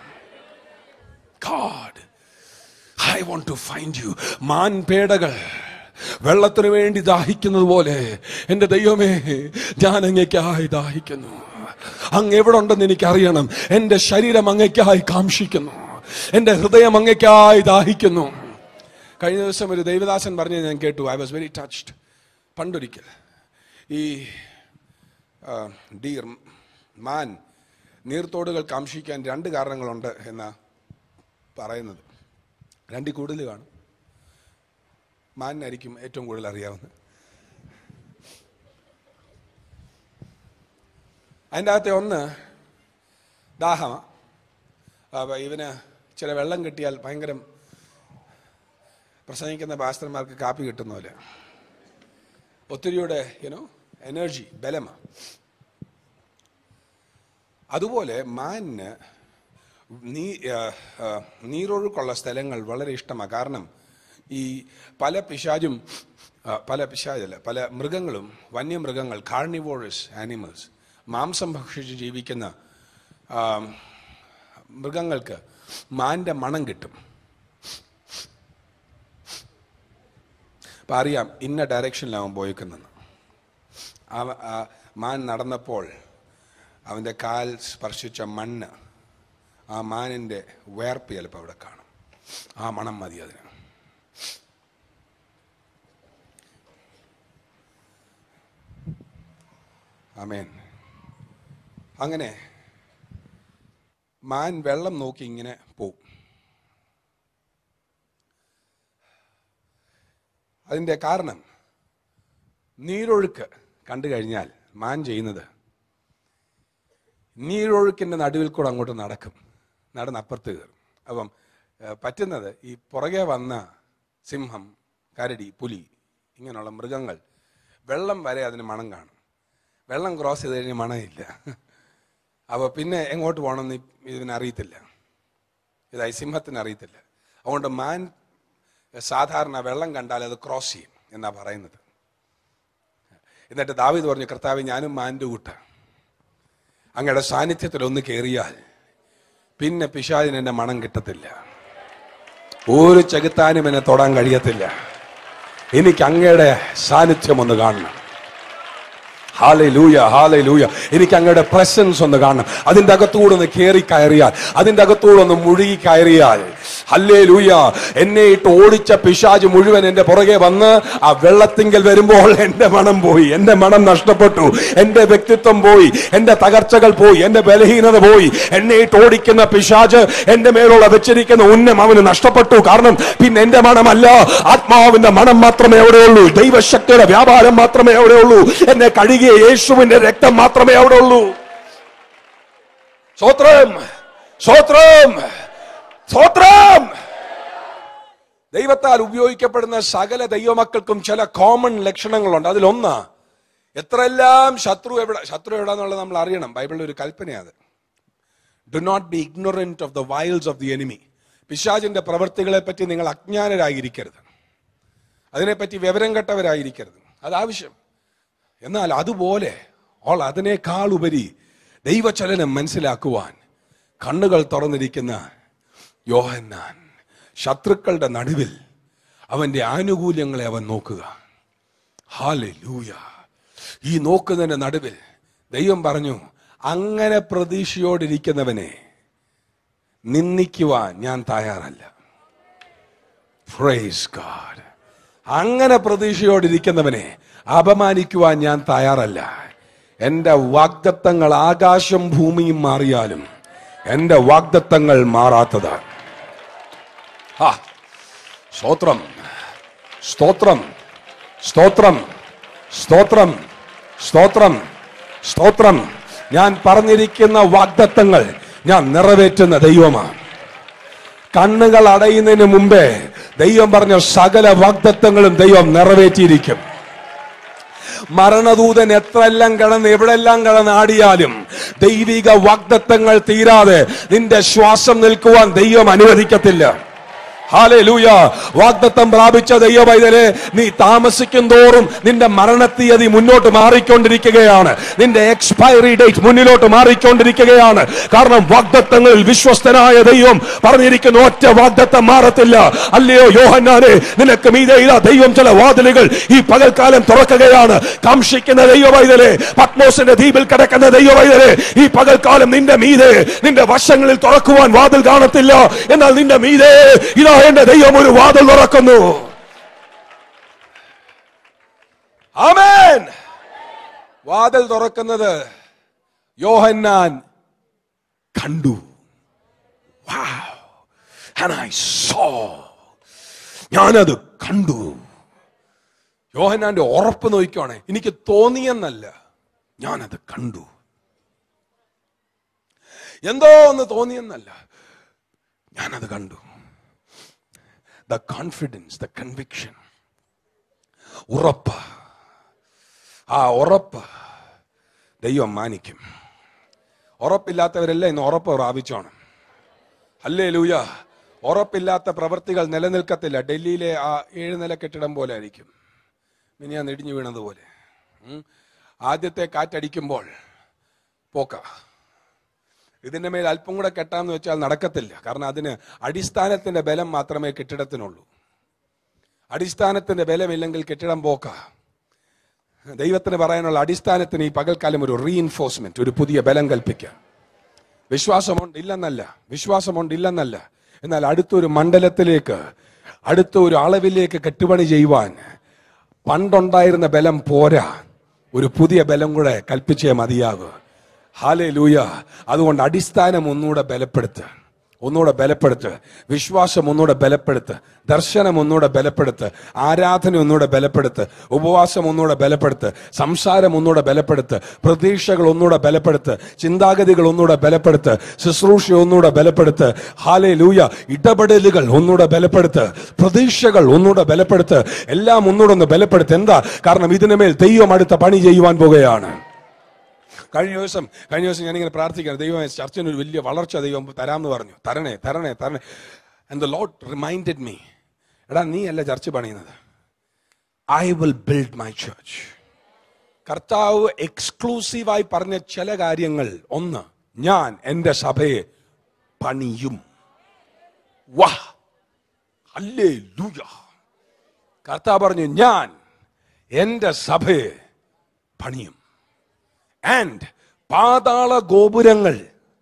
God, I want to find you. മാൻപേടകൾ വെള്ളത്തിന് വേണ്ടി ദാഹിക്കുന്നത് പോലെ എന്റെ ദൈവമേ, ഞാൻ അങ്ങേക്കായി ദാഹിക്കുന്നു. അങ്ങ് എവിടെ ഉണ്ടെന്ന് എനിക്കറിയണം. എന്റെ ശരീരം അങ്ങേക്കായി കാംക്ഷിക്കുന്നു, എന്റെ ഹൃദയം അങ്ങേക്കായി ദാഹിക്കുന്നു. കഴിഞ്ഞ ദിവസം ഒരു ദൈവദാസൻ പറഞ്ഞ് ഞാൻ കേട്ടു. I was very touched. പണ്ടൊരിക്കൽ ഈ ഡീർ മാൻ നീർത്തോടുകൾ കാംക്ഷിക്കാൻ 2 കാരണങ്ങളുണ്ട് എന്നാ പറയുന്നത്. 2 കൂടുതൽ കാണും. മാനിനായിരിക്കും ഏറ്റവും കൂടുതൽ അറിയാവുന്നത്. അതിൻ്റെ അകത്തെ ഒന്ന് ദാഹമാണ്. അപ്പോൾ ഇവന് ചില വെള്ളം കിട്ടിയാൽ ഭയങ്കര പ്രസംഗിക്കുന്ന പാസ്റ്റർമാർക്ക് കാപ്പി കിട്ടുന്ന പോലെ ഒത്തിരിയുടെ എനർജി, ബലമാണ്. അതുപോലെ മാനിന് നീരൊഴുക്കുള്ള സ്ഥലങ്ങൾ വളരെ ഇഷ്ടമാണ്. കാരണം ഈ പല മൃഗങ്ങളും, വന്യമൃഗങ്ങൾ, കാർണിവോറസ് ആനിമൽസ്, മാംസം ഭക്ഷിച്ച് ജീവിക്കുന്ന മൃഗങ്ങൾക്ക് മാൻ്റെ മണം കിട്ടും. അപ്പം അറിയാം ഇന്ന ഡയറക്ഷനിലാവും പോയിക്കുന്നത്. മാൻ നടന്നപ്പോൾ അവൻ്റെ കാൽ സ്പർശിച്ച മണ്ണ്, ആ മാനിൻ്റെ വേർപ്പ് ചിലപ്പോൾ അവിടെ കാണും. ആ മണം മതി അതിന്. ആമേൻ. അങ്ങനെ മാൻ വെള്ളം നോക്കി ഇങ്ങനെ പോവും. അതിൻ്റെ കാരണം നീരൊഴുക്ക് കണ്ടു കഴിഞ്ഞാൽ മാൻ ചെയ്യുന്നത് നീരൊഴുക്കിൻ്റെ നടുവിൽ കൂടെ അങ്ങോട്ട് നടക്കും, നടന്നപ്പുറത്ത് കയറും. അപ്പം പറ്റുന്നത് ഈ പുറകെ വന്ന സിംഹം, കരടി, പുലി ഇങ്ങനെയുള്ള മൃഗങ്ങൾ വെള്ളം വരെ അതിന് മണം കാണും. വെള്ളം ക്രോസ് ചെയ്ത് കഴിഞ്ഞാൽ മണമില്ല. അപ്പോൾ പിന്നെ എങ്ങോട്ട് പോകണമെന്ന് ഇതിനറിയത്തില്ല, ഇതായി സിംഹത്തിന് അറിയത്തില്ല. അതുകൊണ്ട് മാൻ സാധാരണ വെള്ളം കണ്ടാൽ അത് ക്രോസ് ചെയ്യും എന്നാ പറയുന്നത്. എന്നിട്ട് ദാവീദ് പറഞ്ഞു, കർത്താവേ, ഞാനും മാൻ്റെ കൂട്ട അങ്ങയുടെ സാന്നിധ്യത്തിൽ ഒന്ന് കയറിയാൽ പിന്നെ പിശാചിന് എന്നെ മണം കിട്ടത്തില്ല, ഒരു ചെകുത്താനും എന്നെ തൊടാൻ കഴിയത്തില്ല. എനിക്ക് അങ്ങയുടെ സാന്നിധ്യം ഒന്ന് കാണണം. Hallelujah, hallelujah. എനിക്ക് അങ്ങയുടെ പ്രസൻസ് ഒന്ന് കാണണം. അതിൻ്റെ അകത്തൂടെ ഒന്ന് കയറി കയറിയാൽ, അതിൻ്റെ അകത്തൂടെ ഒന്ന് മുഴുകി കയറിയാൽ, ഹല്ലേലൂയ, എന്നെ ഇട്ട് ഓടിച്ച പിശാച് മുഴുവൻ എൻ്റെ പുറകെ വന്ന് ആ വെള്ളത്തിങ്കൽ വരുമ്പോൾ എൻ്റെ മണം പോയി, എൻ്റെ മണം നഷ്ടപ്പെട്ടു, എൻ്റെ വ്യക്തിത്വം പോയി, എൻ്റെ തകർച്ചകൾ പോയി, എൻ്റെ ബലഹീനത പോയി. എന്നെ ഇട്ട് ഓടിക്കുന്ന പിശാച് എൻ്റെ മേലുള്ള വെച്ചിരിക്കുന്ന ഉന്നം അവന് നഷ്ടപ്പെട്ടു. കാരണം പിന്നെ എൻ്റെ മണമല്ല, ആത്മാവിന്റെ മണം മാത്രമേ അവിടെയുള്ളൂ. ദൈവശക്തിയുടെ വ്യാപാരം മാത്രമേ അവിടെയുള്ളൂ. എന്നെ കഴുകിയ യേശുവിന്റെ രക്തം മാത്രമേ അവിടെ ഉള്ളൂ. സ്തോത്രം, സ്തോത്രം, സ്തോത്രം. ദൈവത്താൽ ഉപയോഗിക്കപ്പെടുന്ന സകല ദൈവമക്കൾക്കും ചില കോമൺ ലക്ഷണങ്ങളുണ്ട്. അതിലൊന്ന്, എത്രയെല്ലാം ശത്രു എവിടാന്നുള്ളത് നമ്മൾ അറിയണം. ബൈബിളിൽ ഒരു കൽപ്പനയാണ്. Do not be ignorant of the wiles of the enemy. പിശാചിന്റെ പ്രവൃത്തികളെ പറ്റി നിങ്ങൾ അജ്ഞാനരായിരിക്കരുത്, അതിനെപ്പറ്റി വിവരം കെട്ടവരായിരിക്കരുത്. അതാവശ്യം. എന്നാൽ അതുപോലെ അതിനേക്കാൾ ഉപരി ദൈവചലനം മനസ്സിലാക്കുവാൻ കണ്ണുകൾ തുറന്നിരിക്കുന്ന യോഹന്നാൻ, ശത്രുക്കളുടെ നടുവിൽ അവന്റെ ആനുകൂല്യങ്ങളെ അവൻ നോക്കുക. ഹല്ലേലൂയ. ഈ നോക്കുന്നതിന്റെ നടുവിൽ ദൈവം പറഞ്ഞു, അങ്ങനെ പ്രതീക്ഷയോടിരിക്കുന്നവനെ നിന്ദിക്കുവാൻ ഞാൻ തയ്യാറല്ല. Praise God. അങ്ങനെ പ്രതീക്ഷയോടിരിക്കുന്നവനെ അപമാനിക്കുവാൻ ഞാൻ തയ്യാറല്ല. എൻ്റെ വാഗ്ദത്തങ്ങൾ ആകാശം ഭൂമിയും മാറിയാലും എൻ്റെ വാഗ്ദത്തങ്ങൾ മാറാത്തതാണ്. സ്തോത്രം, സ്തോത്രം, സ്തോത്രം, സ്തോത്രം, സ്തോത്രം, സ്തോത്രം. ഞാൻ പറഞ്ഞിരിക്കുന്ന വാഗ്ദത്തങ്ങൾ ഞാൻ നിറവേറ്റുന്ന ദൈവമാണ്. കണ്ണുകൾ അടയുന്നതിന് മുമ്പേ ദൈവം പറഞ്ഞ സകല വാഗ്ദത്തങ്ങളും ദൈവം നിറവേറ്റിയിരിക്കും. മരണദൂതൻ എത്രയെല്ലാം കടന്ന് എവിടെല്ലാം കടന്ന് ആടിയാലും ദൈവിക വാഗ്ദത്തങ്ങൾ തീരാതെ നിന്റെ ശ്വാസം നിൽക്കുവാൻ ദൈവം അനുവദിക്കത്തില്ല. ഹല്ലേലൂയ. വാഗ്ദത്തം പ്രാപിച്ച ദൈവപൈതലേ, നീ താമസിക്കും തോറും നിന്റെ മരണത്തീയതി മുന്നോട്ട് മാറിക്കൊണ്ടിരിക്കുകയാണ്. നിന്റെ എക്സ്പയറി ഡേറ്റ് മുന്നിലോട്ട് മാറിക്കൊണ്ടിരിക്കുകയാണ്. കാരണം വാഗ്ദത്തങ്ങളിൽ വിശ്വസ്തനായ ദൈവം പറഞ്ഞിരിക്കുന്ന ഒറ്റ വാഗ്ദത്തം മാറത്തില്ല. അല്ലയോ യോഹന്നാനെ, നിനക്ക് മീതെ ഇതാ ദൈവം ചില വാതിലുകൾ ഈ പകൽക്കാലം തുറക്കുകയാണ്. കാംക്ഷിക്കുന്ന ദൈവപൈതലേ, പത്മോസിന്റെ ദ്വീപിൽ കിടക്കുന്ന ദൈവപൈതലേ, ഈ പകൽക്കാലം നിന്റെ മീതെ, നിന്റെ വശങ്ങളിൽ തുറക്കുവാൻ വാതിൽ കാണത്തില്ല. എന്നാൽ നിന്റെ മീതെ ഇതാ എന്റെ ദൈവം ഒരു വാതിൽ തുറക്കുന്നു. ആമേൻ. വാതിൽ തുറക്കുന്നത് യോഹന്നാൻ കണ്ടു. Wow. And I saw. ഞാനത് കണ്ടു. യോഹന്നാന്റെ ഉറപ്പ് നോക്കിക്കോണേ, എനിക്ക് തോന്നിയെന്നല്ല, ഞാനത് കണ്ടു. എന്തോ ഒന്ന് തോന്നിയെന്നല്ല, ഞാനത് കണ്ടു. ദ കോൺഫിഡൻസ്, ദ കൺവിക്ഷൻ, ഉറപ്പ്. ആ ഉറപ്പ് ദൈവം മാനിക്കും. ഉറപ്പില്ലാത്തവരെല്ലാം ഇന്ന് ഉറപ്പ് പ്രാപിച്ചോണം. ഹല്ലേലൂയ. ഉറപ്പില്ലാത്ത പ്രവൃത്തികൾ നിലനിൽക്കത്തില്ല. ഡൽഹിയിലെ ആ 7 നില കെട്ടിടം പോലെ ആയിരിക്കും. മിനിയാന്ന് ഇടിഞ്ഞു വീണതുപോലെ. ആദ്യത്തെ കാറ്റടിക്കുമ്പോൾ പോക്ക. ഇതിൻ്റെ മേൽ അല്പം കൂടെ കെട്ടാമെന്ന് വെച്ചാൽ നടക്കത്തില്ല. കാരണം അതിന് അടിസ്ഥാനത്തിൻ്റെ ബലം മാത്രമേ കെട്ടിടത്തിനുള്ളൂ. അടിസ്ഥാനത്തിൻ്റെ ബലമില്ലെങ്കിൽ കെട്ടിടം പോക്ക. ദൈവത്തിന് പറയാനുള്ള അടിസ്ഥാനത്തിന് ഈ പകൽക്കാലം ഒരു റീഇൻഫോഴ്സ്മെന്റ്, ഒരു പുതിയ ബലം കൽപ്പിക്കുക. വിശ്വാസമുണ്ടില്ലെന്നല്ല, എന്നാൽ അടുത്തൊരു മണ്ഡലത്തിലേക്ക്, അടുത്തൊരു അളവിലേക്ക് കെട്ടുപണി ചെയ്യുവാൻ പണ്ടുണ്ടായിരുന്ന ബലം പോരാ, ഒരു പുതിയ ബലം കൂടെ കൽപ്പിച്ചേ മതിയാകും. ഹല്ലേലൂയ. അതുകൊണ്ട് അടിസ്ഥാനം ഒന്നുകൂടെ ബലപ്പെടുത്ത്, വിശ്വാസം ഒന്നുകൂടെ ബലപ്പെടുത്ത്, ദർശനം ഒന്നുകൂടെ ബലപ്പെടുത്ത്, ആരാധന ഒന്നുകൂടെ ബലപ്പെടുത്ത്, ഉപവാസം ഒന്നുകൂടെ ബലപ്പെടുത്ത്, സംസാരം ഒന്നുകൂടെ ബലപ്പെടുത്ത്, പ്രതീക്ഷകൾ ഒന്നുകൂടെ ബലപ്പെടുത്ത്, ചിന്താഗതികൾ ഒന്നുകൂടെ ബലപ്പെടുത്ത്, ശുശ്രൂഷ ഒന്നുകൂടെ ബലപ്പെടുത്ത്. ഹല്ലേലൂയ. ഇടപെടലുകൾ ഒന്നുകൂടെ ബലപ്പെടുത്ത്, പ്രതീക്ഷകൾ ഒന്നുകൂടെ ബലപ്പെടുത്ത്, എല്ലാം ഒന്നുകൂടെ ഒന്ന് ബലപ്പെടുത്ത്. എന്താ കാരണം? ഇതിനുമേൽ ദൈവം അടുത്ത പണി ചെയ്യുവാൻ പോകുകയാണ്. കഴിഞ്ഞ ദിവസം ഞാനിങ്ങനെ പ്രാർത്ഥിക്കുകയാണ്, ദൈവം ചർച്ചിന് ഒരു വലിയ വളർച്ച ദൈവം തരാമെന്ന് പറഞ്ഞു. തരണേ. And the lord reminded me, എടാ നീ അല്ല ചർച്ച് പണിയുന്നത്, I will build my church. കർത്താവ് എക്സ്ക്ലൂസീവായി പറഞ്ഞ ചില കാര്യങ്ങൾ. ഒന്ന്, ഞാൻ എൻ്റെ സഭയെ പണിയും. വാ, ഹല്ലേലൂയ. കർത്താവ് പറഞ്ഞു, ഞാൻ എൻ്റെ സഭയെ പണിയും. ആൻഡ് പാതാള ഗോപുരങ്ങൾ,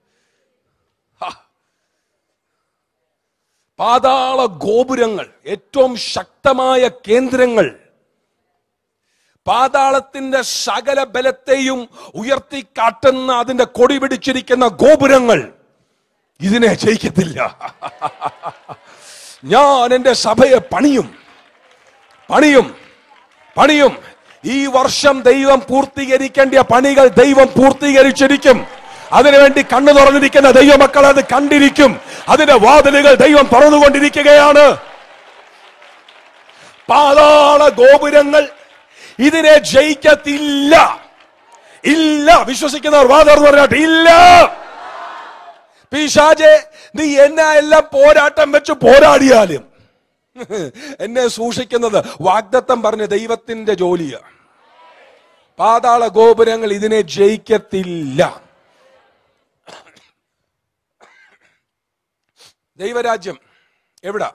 ഏറ്റവും ശക്തമായ കേന്ദ്രങ്ങൾ, പാതാളത്തിന്റെ സകല ബലത്തെയും ഉയർത്തിക്കാട്ടുന്ന അതിന്റെ കൊടി പിടിച്ചിരിക്കുന്ന ഗോപുരങ്ങൾ ഇതിനെ ജയിക്കത്തില്ല. ഞാൻ എൻ്റെ സഭയെ പണിയും. ഈ വർഷം ദൈവം പൂർത്തീകരിക്കേണ്ട പണികൾ ദൈവം പൂർത്തീകരിച്ചിരിക്കും. അതിനുവേണ്ടി കണ്ണു തുറന്നിരിക്കുന്ന ദൈവമക്കൾ അത് കണ്ടിരിക്കും. അതിന്റെ വാതിലുകൾ ദൈവം തുറന്നുകൊണ്ടിരിക്കുകയാണ്. പാതാള ഗോപുരങ്ങൾ ഇതിനെ ജയിക്കത്തില്ല. ഇല്ല. വിശ്വസിക്കുന്നവർ വാതിൽ പറഞ്ഞാട്ട് ഇല്ല. പിശാചേ, നീ എന്നെ എല്ലാം പോരാട്ടം വെച്ച് പോരാടിയാലും എന്നെ സൂക്ഷിക്കുന്നത് വാഗ്ദത്തം പറഞ്ഞ ദൈവത്തിന്റെ ജോലിയാ. പാതാള ഗോപുരങ്ങൾ ഇതിനെ ജയിക്കത്തില്ല. ദൈവരാജ്യം എവിടാ?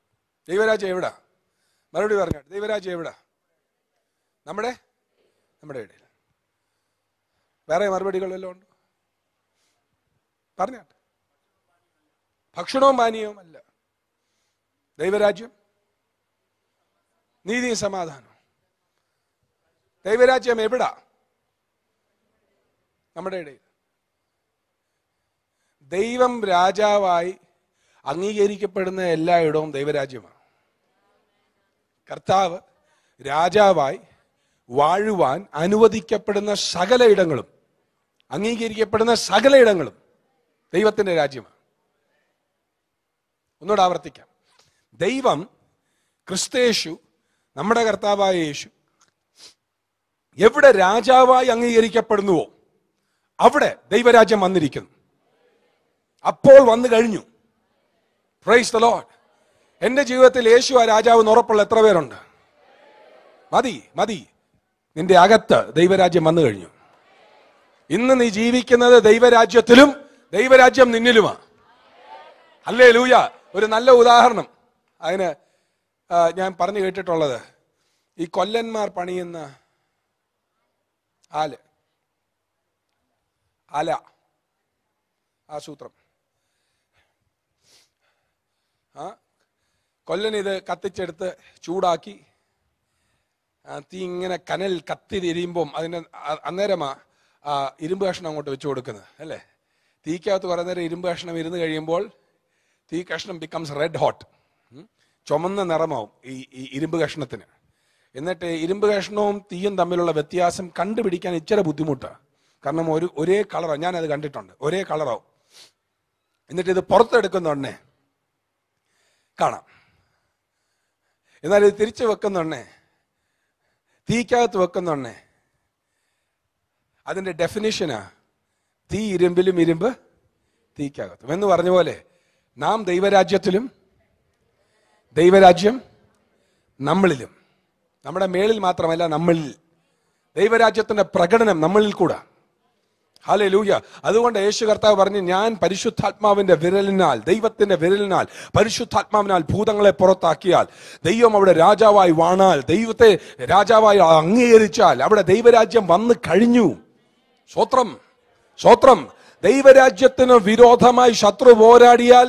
മറുപടി പറഞ്ഞ ദൈവരാജ്യം എവിടാ? നമ്മുടെ ഇടയിൽ. വേറെ മറുപടികളെല്ലാം ഉണ്ട്. പറഞ്ഞ ഭക്ഷണവും പാനീയവും അല്ല ദൈവരാജ്യം. നീതിയും സമാധാനം. ദൈവരാജ്യം എവിടാ? നമ്മുടെ ഇടയിൽ. ദൈവം രാജാവായി അംഗീകരിക്കപ്പെടുന്ന എല്ലായിടവും ദൈവരാജ്യമാണ്. കർത്താവ് രാജാവായി വാഴുവാൻ അനുവദിക്കപ്പെടുന്ന സകല ഇടങ്ങളും, അംഗീകരിക്കപ്പെടുന്ന സകല ഇടങ്ങളും ദൈവത്തിന്റെ രാജ്യമാണ്. ഒന്നുകൂടെ ആവർത്തിക്കാം. ദൈവം, ക്രിസ്തയേശു, നമ്മുടെ കർത്താവായ യേശു എവിടെ രാജാവായി അംഗീകരിക്കപ്പെടുന്നുവോ അവിടെ ദൈവരാജ്യം വന്നിരിക്കുന്നു. അപ്പോൾ വന്നു കഴിഞ്ഞു. Praise the lord. എന്റെ ജീവിതത്തിൽ യേശു ആ രാജാവ് ഉറപ്പുള്ള എത്ര പേരുണ്ട്? മതി. നിന്റെ അകത്ത് ദൈവരാജ്യം വന്നു കഴിഞ്ഞു. ഇന്ന് നീ ജീവിക്കുന്നത് ദൈവരാജ്യത്തിലും ദൈവരാജ്യം നിന്നിലുമാണ്. ഹല്ലേലൂയ. ഒരു നല്ല ഉദാഹരണം അതിന് ഞാൻ പറഞ്ഞു കേട്ടിട്ടുള്ളത്, ഈ കൊല്ലന്മാർ പണിയുന്ന ആല ആസൂത്രം, കൊല്ലൻ ഇത് കത്തിച്ചെടുത്ത് ചൂടാക്കി തീ ഇങ്ങനെ കനൽ കത്തി തിരിയുമ്പം അതിന് അന്നേരമാ ഇരുമ്പ് കഷ്ണം അങ്ങോട്ട് വെച്ചു കൊടുക്കുന്നത് അല്ലേ? തീക്കകത്ത് കുറേ നേരം ഇരുമ്പ് കഷ്ണം ഇരുന്ന് കഴിയുമ്പോൾ തീ കഷ്ണം ബിക്കംസ് റെഡ് ഹോട്ട്. ചുമന്ന നിറമാവും ഈ ഇരുമ്പ് കഷ്ണത്തിന്. എന്നിട്ട് ഇരുമ്പ് കഷ്ണവും തീയും തമ്മിലുള്ള വ്യത്യാസം കണ്ടുപിടിക്കാൻ ഇച്ചിരി ബുദ്ധിമുട്ടാണ്. കാരണം ഒരേ കളറാണ്. ഞാനത് കണ്ടിട്ടുണ്ട്, ഒരേ കളറാവും. എന്നിട്ട് ഇത് പുറത്തെടുക്കുന്നുണ്ടേ കാണാം. എന്നാൽ ഇത് തിരിച്ചു വെക്കുന്നുണ്ടേ, തീക്കകത്ത് വെക്കുന്നുണ്ടേ, അതിൻ്റെ ഡെഫിനിഷനാ തീ ഇരുമ്പിലും ഇരുമ്പ് തീക്കകത്തും എന്ന് പറഞ്ഞ പോലെ നാം ദൈവരാജ്യത്തിലും ദൈവരാജ്യം നമ്മളിലും. നമ്മുടെ മേളിൽ മാത്രമല്ല, നമ്മളിൽ. ദൈവരാജ്യത്തിന്റെ പ്രകടനം നമ്മളിൽ കൂടെ. ഹല്ലേലൂയ. അതുകൊണ്ട് യേശു കർത്താവ് പറഞ്ഞു, ഞാൻ പരിശുദ്ധാത്മാവിന്റെ വിരലിനാൽ, ദൈവത്തിന്റെ വിരലിനാൽ, പരിശുദ്ധാത്മാവിനാൽ ഭൂതങ്ങളെ പുറത്താക്കിയാൽ, ദൈവം അവിടെ രാജാവായി വാണാൽ, ദൈവത്തെ രാജാവായി അംഗീകരിച്ചാൽ അവിടെ ദൈവരാജ്യം വന്നു കഴിഞ്ഞു. സ്തോത്രം, സ്തോത്രം. ദൈവരാജ്യത്തിന് വിരോധമായി ശത്രു പോരാടിയാൽ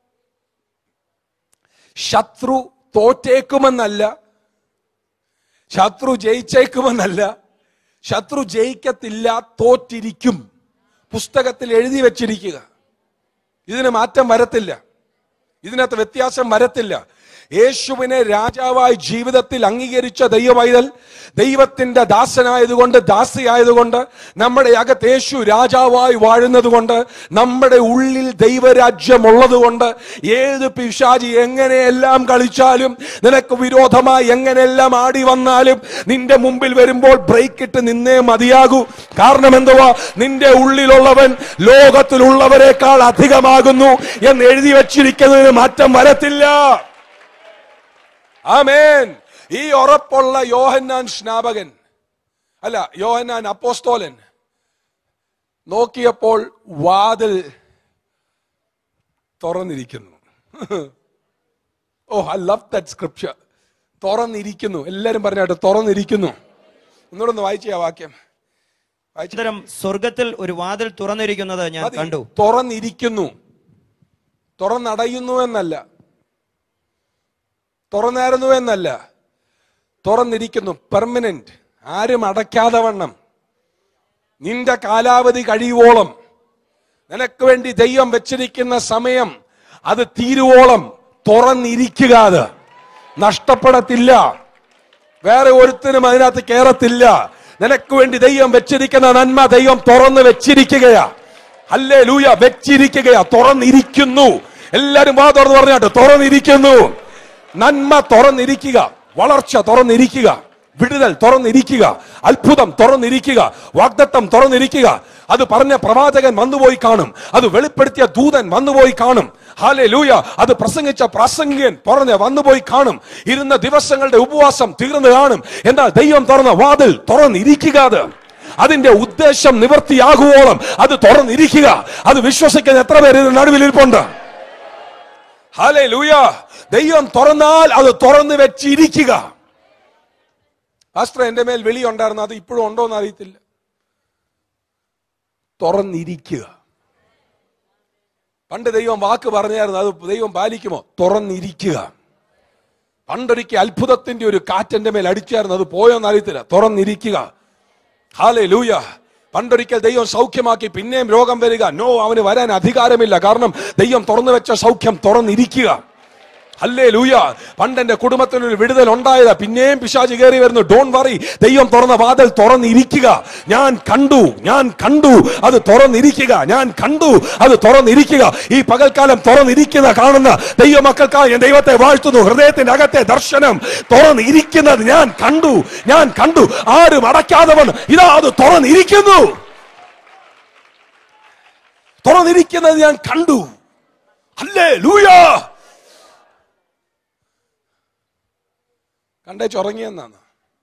ശത്രു തോറ്റേക്കുമെന്നല്ല, ശത്രു ജയിച്ചേക്കുമെന്നല്ല, ശത്രു ജയിക്കത്തില്ല, തോറ്റിരിക്കും. പുസ്തകത്തിൽ എഴുതി വെച്ചിരിക്കുക. ഇതിന് മാറ്റം വരത്തില്ല, ഇതിനകത്ത് വ്യത്യാസം വരത്തില്ല. യേശുവിനെ രാജാവായി ജീവിതത്തിൽ അംഗീകരിച്ച ദൈവമൈതൽ, ദൈവത്തിന്റെ ദാസനായതുകൊണ്ട്, ദാസിയായതുകൊണ്ട്, നമ്മുടെ അകത്ത് യേശു രാജാവായി വാഴുന്നത് കൊണ്ട്, നമ്മുടെ ഉള്ളിൽ ദൈവരാജ്യം ഉള്ളതുകൊണ്ട്, ഏത് പിശാചി എങ്ങനെയെല്ലാം കളിച്ചാലും, നിനക്ക് വിരോധമായി എങ്ങനെയെല്ലാം ആടി വന്നാലും, നിന്റെ മുമ്പിൽ വരുമ്പോൾ ബ്രേക്ക് ഇട്ട് നിന്നേ മതിയാകൂ. കാരണം എന്തുവാ? നിന്റെ ഉള്ളിലുള്ളവൻ ലോകത്തിലുള്ളവരെക്കാൾ അധികമാകുന്നു എന്ന് എഴുതി വച്ചിരിക്കുന്നതിന് മാറ്റം വരത്തില്ല. ആമേൻ. ഈ ഉറപ്പുള്ള യോഹന്നാൻ സ്നാപകൻ, അല്ല, യോഹന്നാൻ അപ്പോസ്തോലൻ നോക്കിയപ്പോൾ വാതിൽ തുറന്നിരിക്കുന്നു. Oh, I love that scripture. തുറന്നിരിക്കുന്നു. എല്ലാരും പറഞ്ഞാട്ടെ, തുറന്നിരിക്കുന്നു. ഒന്നുകൂടെ വായിച്ച ആ വാക്യം. സ്വർഗത്തിൽ ഒരു വാതിൽ തുറന്നിരിക്കുന്നത് ഞാൻ കണ്ടു. തുറന്നിരിക്കുന്നു, തുറന്നടയുന്നു എന്നല്ല, തുറന്നായിരുന്നു എന്നല്ല, തുറന്നിരിക്കുന്നു. പെർമനന്റ്, ആരും അടയ്ക്കാതെ വണ്ണം, നിന്റെ കാലാവധി കഴിയുവോളം, നിനക്ക് വേണ്ടി ദൈവം വെച്ചിരിക്കുന്ന സമയം അത് തീരുവോളം തുറന്നിരിക്കുക. അത് നഷ്ടപ്പെടത്തില്ല, വേറെ ഒരുത്തിനും അതിനകത്ത് കയറത്തില്ല. നിനക്ക് വേണ്ടി ദൈവം വെച്ചിരിക്കുന്ന നന്മ ദൈവം തുറന്ന് വെച്ചിരിക്കുകയാ. ഹല്ലേലൂയ. വെച്ചിരിക്കുകയാ, തുറന്നിരിക്കുന്നു. എല്ലാരും വാ തുറന്ന് പറഞ്ഞാട്ടെ, തുറന്നിരിക്കുന്നു. നന്മ തുറന്നിരിക്കുക, വളർച്ച തുറന്നിരിക്കുക, വിടുതൽ തുറന്നിരിക്കുക, അത്ഭുതം തുറന്നിരിക്കുക, വാഗ്ദത്തം തുറന്നിരിക്കുക. അത് പറഞ്ഞ പ്രവാചകൻ വന്നുപോയി കാണും, അത് വെളിപ്പെടുത്തിയ ദൂതൻ വന്നുപോയി കാണും. ഹല്ലേലൂയ. അത് പ്രസംഗിച്ച പ്രാസംഗികൻ പറഞ്ഞ വന്നുപോയി കാണും. ഇരുന്ന ദിവസങ്ങളുടെ ഉപവാസം തീർന്നു കാണും. എന്നാൽ ദൈവം തുറന്ന വാതിൽ തുറന്നിരിക്കുക. അത് അതിന്റെ ഉദ്ദേശം നിവൃത്തിയാകുവോളം അത് തുറന്നിരിക്കുക. അത് വിശ്വസിക്കുന്ന എത്ര പേര് ഇതിന് നടുവിലിരിപ്പുണ്ട്? ഹല്ലേലൂയ. ദൈവം തുറന്നാൽ അത് തുറന്നു വെച്ചിരിക്കുക. പാസ്റ്റർ, എന്റെ മേൽ വിളി ഉണ്ടായിരുന്നു, അത് ഇപ്പോഴും ഉണ്ടോന്ന് അറിയത്തില്ല. തുറന്നിരിക്കുക. പണ്ട് ദൈവം വാക്ക് പറഞ്ഞായിരുന്നു, അത് ദൈവം പാലിക്കുമോ? തുറന്നിരിക്കുക. പണ്ടൊരിക്കൽ അത്ഭുതത്തിന്റെ ഒരു കാറ്റെന്റെ മേൽ അടിച്ചായിരുന്നു, അത് പോയോന്ന് അറിയത്തില്ല. തുറന്നിരിക്കുക. ഹല്ലേലൂയ. പണ്ടൊരിക്കൽ ദൈവം സൗഖ്യമാക്കി, പിന്നെയും രോഗം വരിക. നോ, അവന് വരാൻ അധികാരമില്ല. കാരണം ദൈവം തുറന്നു വെച്ച സൗഖ്യം തുറന്നിരിക്കുക. ഹല്ലേലൂയ. പണ്ട് എന്റെ കുടുംബത്തിനൊരു വിടുതൽ ഉണ്ടായതാ, പിന്നെയും പിശാച് കയറി വരുന്നു. ഡോണ്ട് വറി, ദൈവം തുറന്ന വാതിൽ തുറന്നിരിക്കുക. ഞാൻ കണ്ടു, ഞാൻ കണ്ടു, അത് തുറന്നിരിക്കുക. ഞാൻ കണ്ടു, അത് തുറന്നിരിക്കുക. ഈ പകൽക്കാലം തുറന്നിരിക്കുന്ന കാണുന്ന ദൈവമക്കൾക്കായി ഞാൻ ദൈവത്തെ വാഴ്ത്തുന്നു. ഹൃദയത്തിന്റെ അകത്തെ ദർശനം തുറന്നിരിക്കുന്നത് ഞാൻ കണ്ടു, ഞാൻ കണ്ടു. ആരും അടയ്ക്കാതെ വന്ന് ഇതാ അത് തുറന്നിരിക്കുന്നു. തുറന്നിരിക്കുന്നത് ഞാൻ കണ്ടു. ഹല്ലേലൂയ. കണ്ടേ ചുറങ്ങിയെന്നാണ്?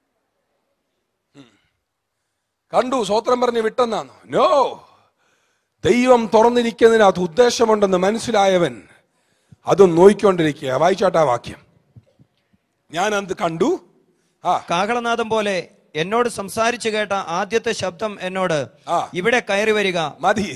കണ്ടു സ്വോത്രം പറഞ്ഞ് വിട്ടെന്നാണ്? നോ. ദൈവം തുറന്നിരിക്കുന്നതിനകത്ത് ഉദ്ദേശമുണ്ടെന്ന് മനസ്സിലായവൻ അതും നോയിക്കൊണ്ടിരിക്കുക. വായിച്ചാട്ടാ വാക്യം. ഞാൻ അത് കണ്ടു. കാഹളനാദം പോലെ എന്നോട് സംസാരിച്ചു കേട്ട ആദ്യത്തെ ശബ്ദം എന്നോട്, ഇവിടെ കയറി വരിക. മതി.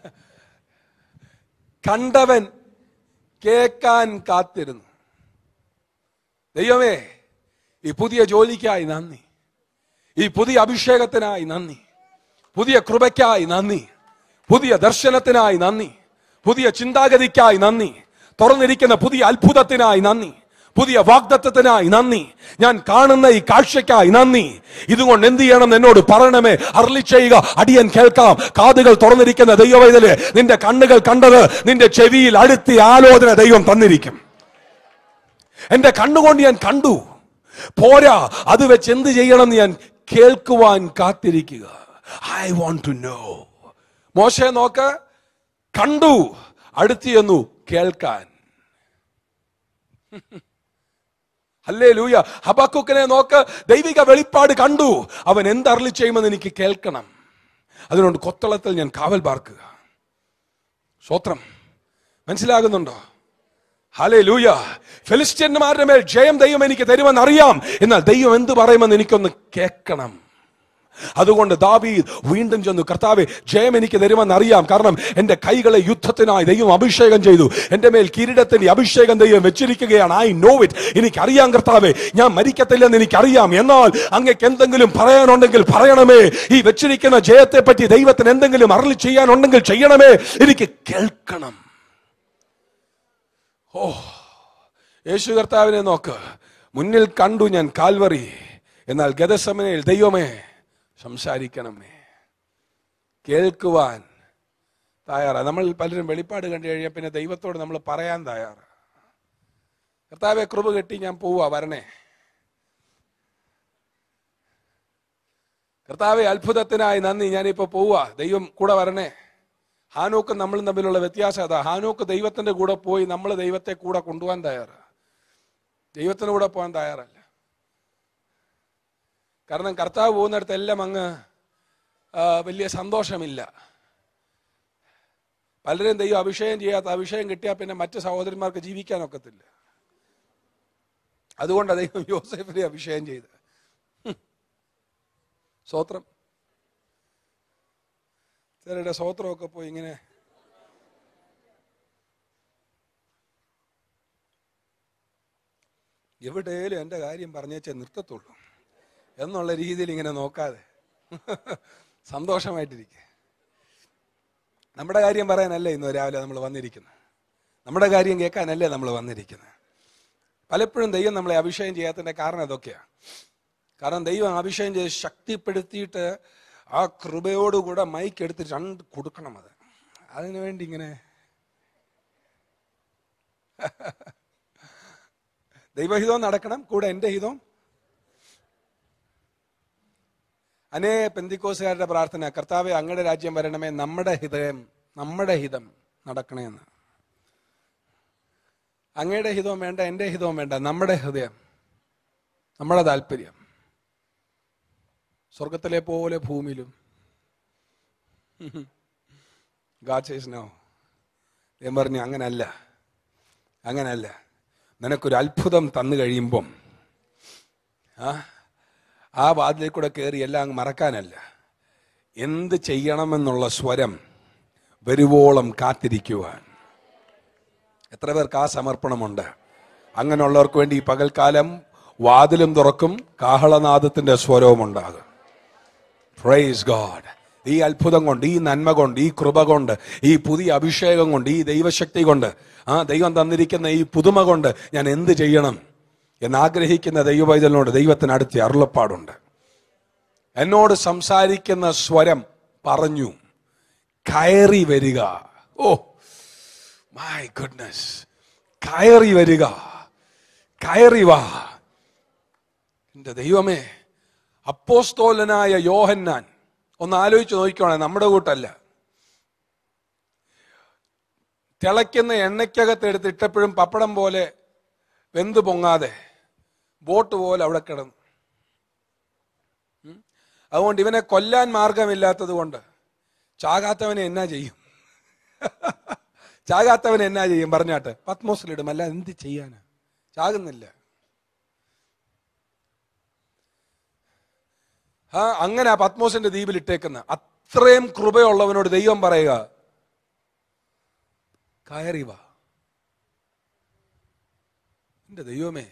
കണ്ടവൻ കേൾക്കാൻ കാത്തിരുന്നു. ദൈവമേ, ഈ പുതിയ ജോലിക്കായി നന്ദി, ഈ പുതിയ അഭിഷേകത്തിനായി നന്ദി, പുതിയ കൃപയ്ക്കായി നന്ദി, പുതിയ ദർശനത്തിനായി നന്ദി, പുതിയ ചിന്താഗതിക്കായി നന്ദി, തുറന്നിരിക്കുന്ന പുതിയ അത്ഭുതത്തിനായി നന്ദി, പുതിയ വാഗ്ദത്തത്തിനായി നന്ദി, ഞാൻ കാണുന്ന ഈ കാഴ്ചയ്ക്കായി നന്ദി. ഇതുകൊണ്ട് എന്ത് ചെയ്യണം എന്നോട് പറയണമേ, അരുളി ചെയ്യുക, അടിയൻ കേൾക്കാം. കാതുകൾ തുറന്നിരിക്കുന്ന ദൈവവൈതലേ, നിന്റെ കണ്ണുകൾ കണ്ടത് നിന്റെ ചെവിയിൽ അടുത്ത ആലോചന ദൈവം തന്നിരിക്കും. എന്റെ കണ്ണുകൊണ്ട് ഞാൻ കണ്ടു, പോരാ, അത് വെച്ച് എന്ത് ചെയ്യണം എന്ന് ഞാൻ കേൾക്കുവാൻ കാത്തിരിക്കുക. I want to know. മോശെ നോക്ക്, കണ്ടു, അടുത്ത് ചെന്നു കേൾക്കാൻ. ഹല്ലേലൂയ. ഹബക്കൂക്കിനെ നോക്ക്, ദൈവിക വെളിപ്പാട് കണ്ടു, അവൻ എന്തരുളി ചെയ്യുമെന്ന് എനിക്ക് കേൾക്കണം. അതുകൊണ്ട് കൊത്തളത്തിൽ ഞാൻ കാവൽ പാർക്കുക. സ്തോത്രം. മനസ്സിലാകുന്നുണ്ടോ? ഹല്ലേലൂയ. ഫിലിസ്ത്യന്മാരുടെ മേൽ ജയം ദൈവം എനിക്ക് തരുമെന്ന് അറിയാം, എന്നാൽ ദൈവം എന്ത് പറയുമെന്ന് എനിക്കൊന്ന് കേൾക്കണം. അതുകൊണ്ട് ദാവീദ് വീണ്ടും ചെന്നു, കർത്താവേ, ജയം എനിക്ക് തരുമെന്ന് അറിയാം, കാരണം എന്റെ കൈകളെ യുദ്ധത്തിനായി ദൈവം അഭിഷേകം ചെയ്തു, എന്റെ മേൽ കിരീടത്തിന്റെ അഭിഷേകം ദൈവം വെച്ചിരിക്കുകയാണ്. I know it. എനിക്കറിയാം കർത്താവേ, ഞാൻ മരിക്കത്തില്ലെന്ന് എനിക്കറിയാം. എന്നാൽ അങ്ങക്ക് എന്തെങ്കിലും പറയാനുണ്ടെങ്കിൽ പറയണമേ. ഈ വെച്ചിരിക്കുന്ന ജയത്തെ പറ്റി ദൈവത്തിന് എന്തെങ്കിലും അരുളി ചെയ്യാനുണ്ടെങ്കിൽ ചെയ്യണമേ, എനിക്ക് കേൾക്കണം. ഓ, യേശു കർത്താവിനെ നോക്ക്, മുന്നിൽ കണ്ടു ഞാൻ കാൽവറി, എന്നാൽ ഗെത്സമനയിൽ ദൈവമേ സംസാരിക്കണമേ. കേൾക്കുവാൻ തയ്യാറാ. നമ്മൾ പലരും വെളിപ്പാട് കണ്ടു കഴിഞ്ഞാൽ പിന്നെ ദൈവത്തോട് നമ്മൾ പറയാൻ തയ്യാറാ. കർത്താവെ, കൃപ കെട്ടി ഞാൻ പോവാ, വരണേ. കർത്താവെ, അത്ഭുതത്തിനായി നന്ദി, ഞാനിപ്പോ പോവാ, ദൈവം കൂടെ വരണേ. ഹാനോക്ക് നമ്മളും തമ്മിലുള്ള വ്യത്യാസം അതാ. ഹാനോക്ക് ദൈവത്തിന്റെ കൂടെ പോയി, നമ്മൾ ദൈവത്തെ കൂടെ കൊണ്ടുപോകാൻ തയ്യാറാ. ദൈവത്തിന്റെ കൂടെ പോകാൻ തയ്യാറല്ല. കാരണം കർത്താവ് പോകുന്നിടത്തെല്ലാം അങ്ങ് വലിയ സന്തോഷമില്ല. പലരും ദൈവം അഭിഷേകം ചെയ്യാത്ത, അഭിഷേകം കിട്ടിയാൽ പിന്നെ മറ്റ് സഹോദരന്മാർക്ക് ജീവിക്കാനൊക്കത്തില്ല. അതുകൊണ്ടാണ് ദൈവം യോസേഫിനെ അഭിഷേകം ചെയ്ത്. സ്തോത്രം. ചിലരുടെ സ്തോത്രമൊക്കെ പോയി ഇങ്ങനെ എവിടെയും എൻ്റെ കാര്യം പറഞ്ഞേച്ചേ നിർത്തത്തുള്ളൂ എന്നുള്ള രീതിയിൽ ഇങ്ങനെ നോക്കാതെ സന്തോഷമായിട്ടിരിക്കുക. നമ്മുടെ കാര്യം പറയാനല്ലേ ഇന്ന് രാവിലെ നമ്മൾ വന്നിരിക്കുന്നത്, നമ്മുടെ കാര്യം കേൾക്കാനല്ലേ നമ്മൾ വന്നിരിക്കുന്നത്. പലപ്പോഴും ദൈവം നമ്മളെ അഭിഷേകം ചെയ്യാത്തതിൻ്റെ കാരണം അതൊക്കെയാണ്. കാരണം ദൈവം അഭിഷേകം ചെയ്ത് ശക്തിപ്പെടുത്തിയിട്ട് ആ കൃപയോടുകൂടെ മൈക്ക് എടുത്ത് രണ്ട് കൊടുക്കണം. അതിനു വേണ്ടി ഇങ്ങനെ ദൈവഹിതവും നടക്കണം, കൂടെ എൻ്റെ ഹിതവും. പെന്തിക്കോസുകാരുടെ പ്രാർത്ഥന, കർത്താവേ, അങ്ങയുടെ രാജ്യം വരണമേ, നമ്മുടെ ഹിതം നടക്കണേ എന്ന്. അങ്ങയുടെ ഹിതവും വേണ്ട, എൻ്റെ ഹിതവും വേണ്ട, നമ്മുടെ ഹൃദയം, നമ്മുടെ താല്പര്യം സ്വർഗത്തിലെ പോലെ ഭൂമിയിലും. God says no. ഞാൻ പറഞ്ഞു, അങ്ങനല്ല. നിനക്കൊരു അത്ഭുതം തന്നു കഴിയുമ്പം ആ വാതിലിൽ കൂടെ കയറി എല്ലാം അങ്ങ് മറക്കാനല്ല, എന്ത് ചെയ്യണമെന്നുള്ള സ്വരം വരുവോളം കാത്തിരിക്കുവാൻ. എത്ര പേർക്ക് ആ സമർപ്പണമുണ്ട്? അങ്ങനെയുള്ളവർക്ക് വേണ്ടി ഈ പകൽക്കാലം വാതിലും തുറക്കും, കാഹളനാദത്തിന്റെ സ്വരവും ഉണ്ടാകും. Praise God. ഈ അത്ഭുതം കൊണ്ട്, ഈ നന്മ കൊണ്ട്, ഈ കൃപ കൊണ്ട്, ഈ പുതിയ അഭിഷേകം കൊണ്ട്, ഈ ദൈവശക്തി കൊണ്ട്, ദൈവം തന്നിരിക്കുന്ന ഈ പുതുമ കൊണ്ട് ഞാൻ എന്ത് ചെയ്യണം എന്നാഗ്രഹിക്കുന്ന ദൈവവൈതലിനോട് ദൈവത്തിനടുത്ത് അരുളപ്പാടുണ്ട്. എന്നോട് സംസാരിക്കുന്ന സ്വരം പറഞ്ഞു, കയറി വരിക. ഓ മൈ ഗുഡ്നസ്, കയറി വരിക, കയറി വാ. എൻ്റെ ദൈവമേ, അപ്പോസ്തോലനായ യോഹന്നാൻ, ഒന്ന് ആലോചിച്ച് നോക്കിക്കോണേ, നമ്മുടെ കൂട്ടല്ല. തിളയ്ക്കുന്ന എണ്ണയ്ക്കകത്ത് എടുത്തിട്ടപ്പോഴും പപ്പടം പോലെ വെന്ത് പൊങ്ങാതെ ബോട്ട് പോലെ അവിടെ കിടന്നു. അതുകൊണ്ട് ഇവനെ കൊല്ലാൻ മാർഗമില്ലാത്തത് കൊണ്ട് ചാകാത്തവനെ എന്നാ ചെയ്യും? ചാകാത്തവനെ എന്നാ ചെയ്യും പറഞ്ഞാട്ട്? പത്മോസിലിടും, അല്ല എന്ത് ചെയ്യാനാ? ചാകുന്നില്ല. അങ്ങനെ ആ പത്മോസിന്റെ ദ്വീപിൽ ഇട്ടേക്കുന്ന അത്രയും കൃപയുള്ളവനോട് ദൈവം പറയുക, കയറി വാ. എന്റെ ദൈവമേ,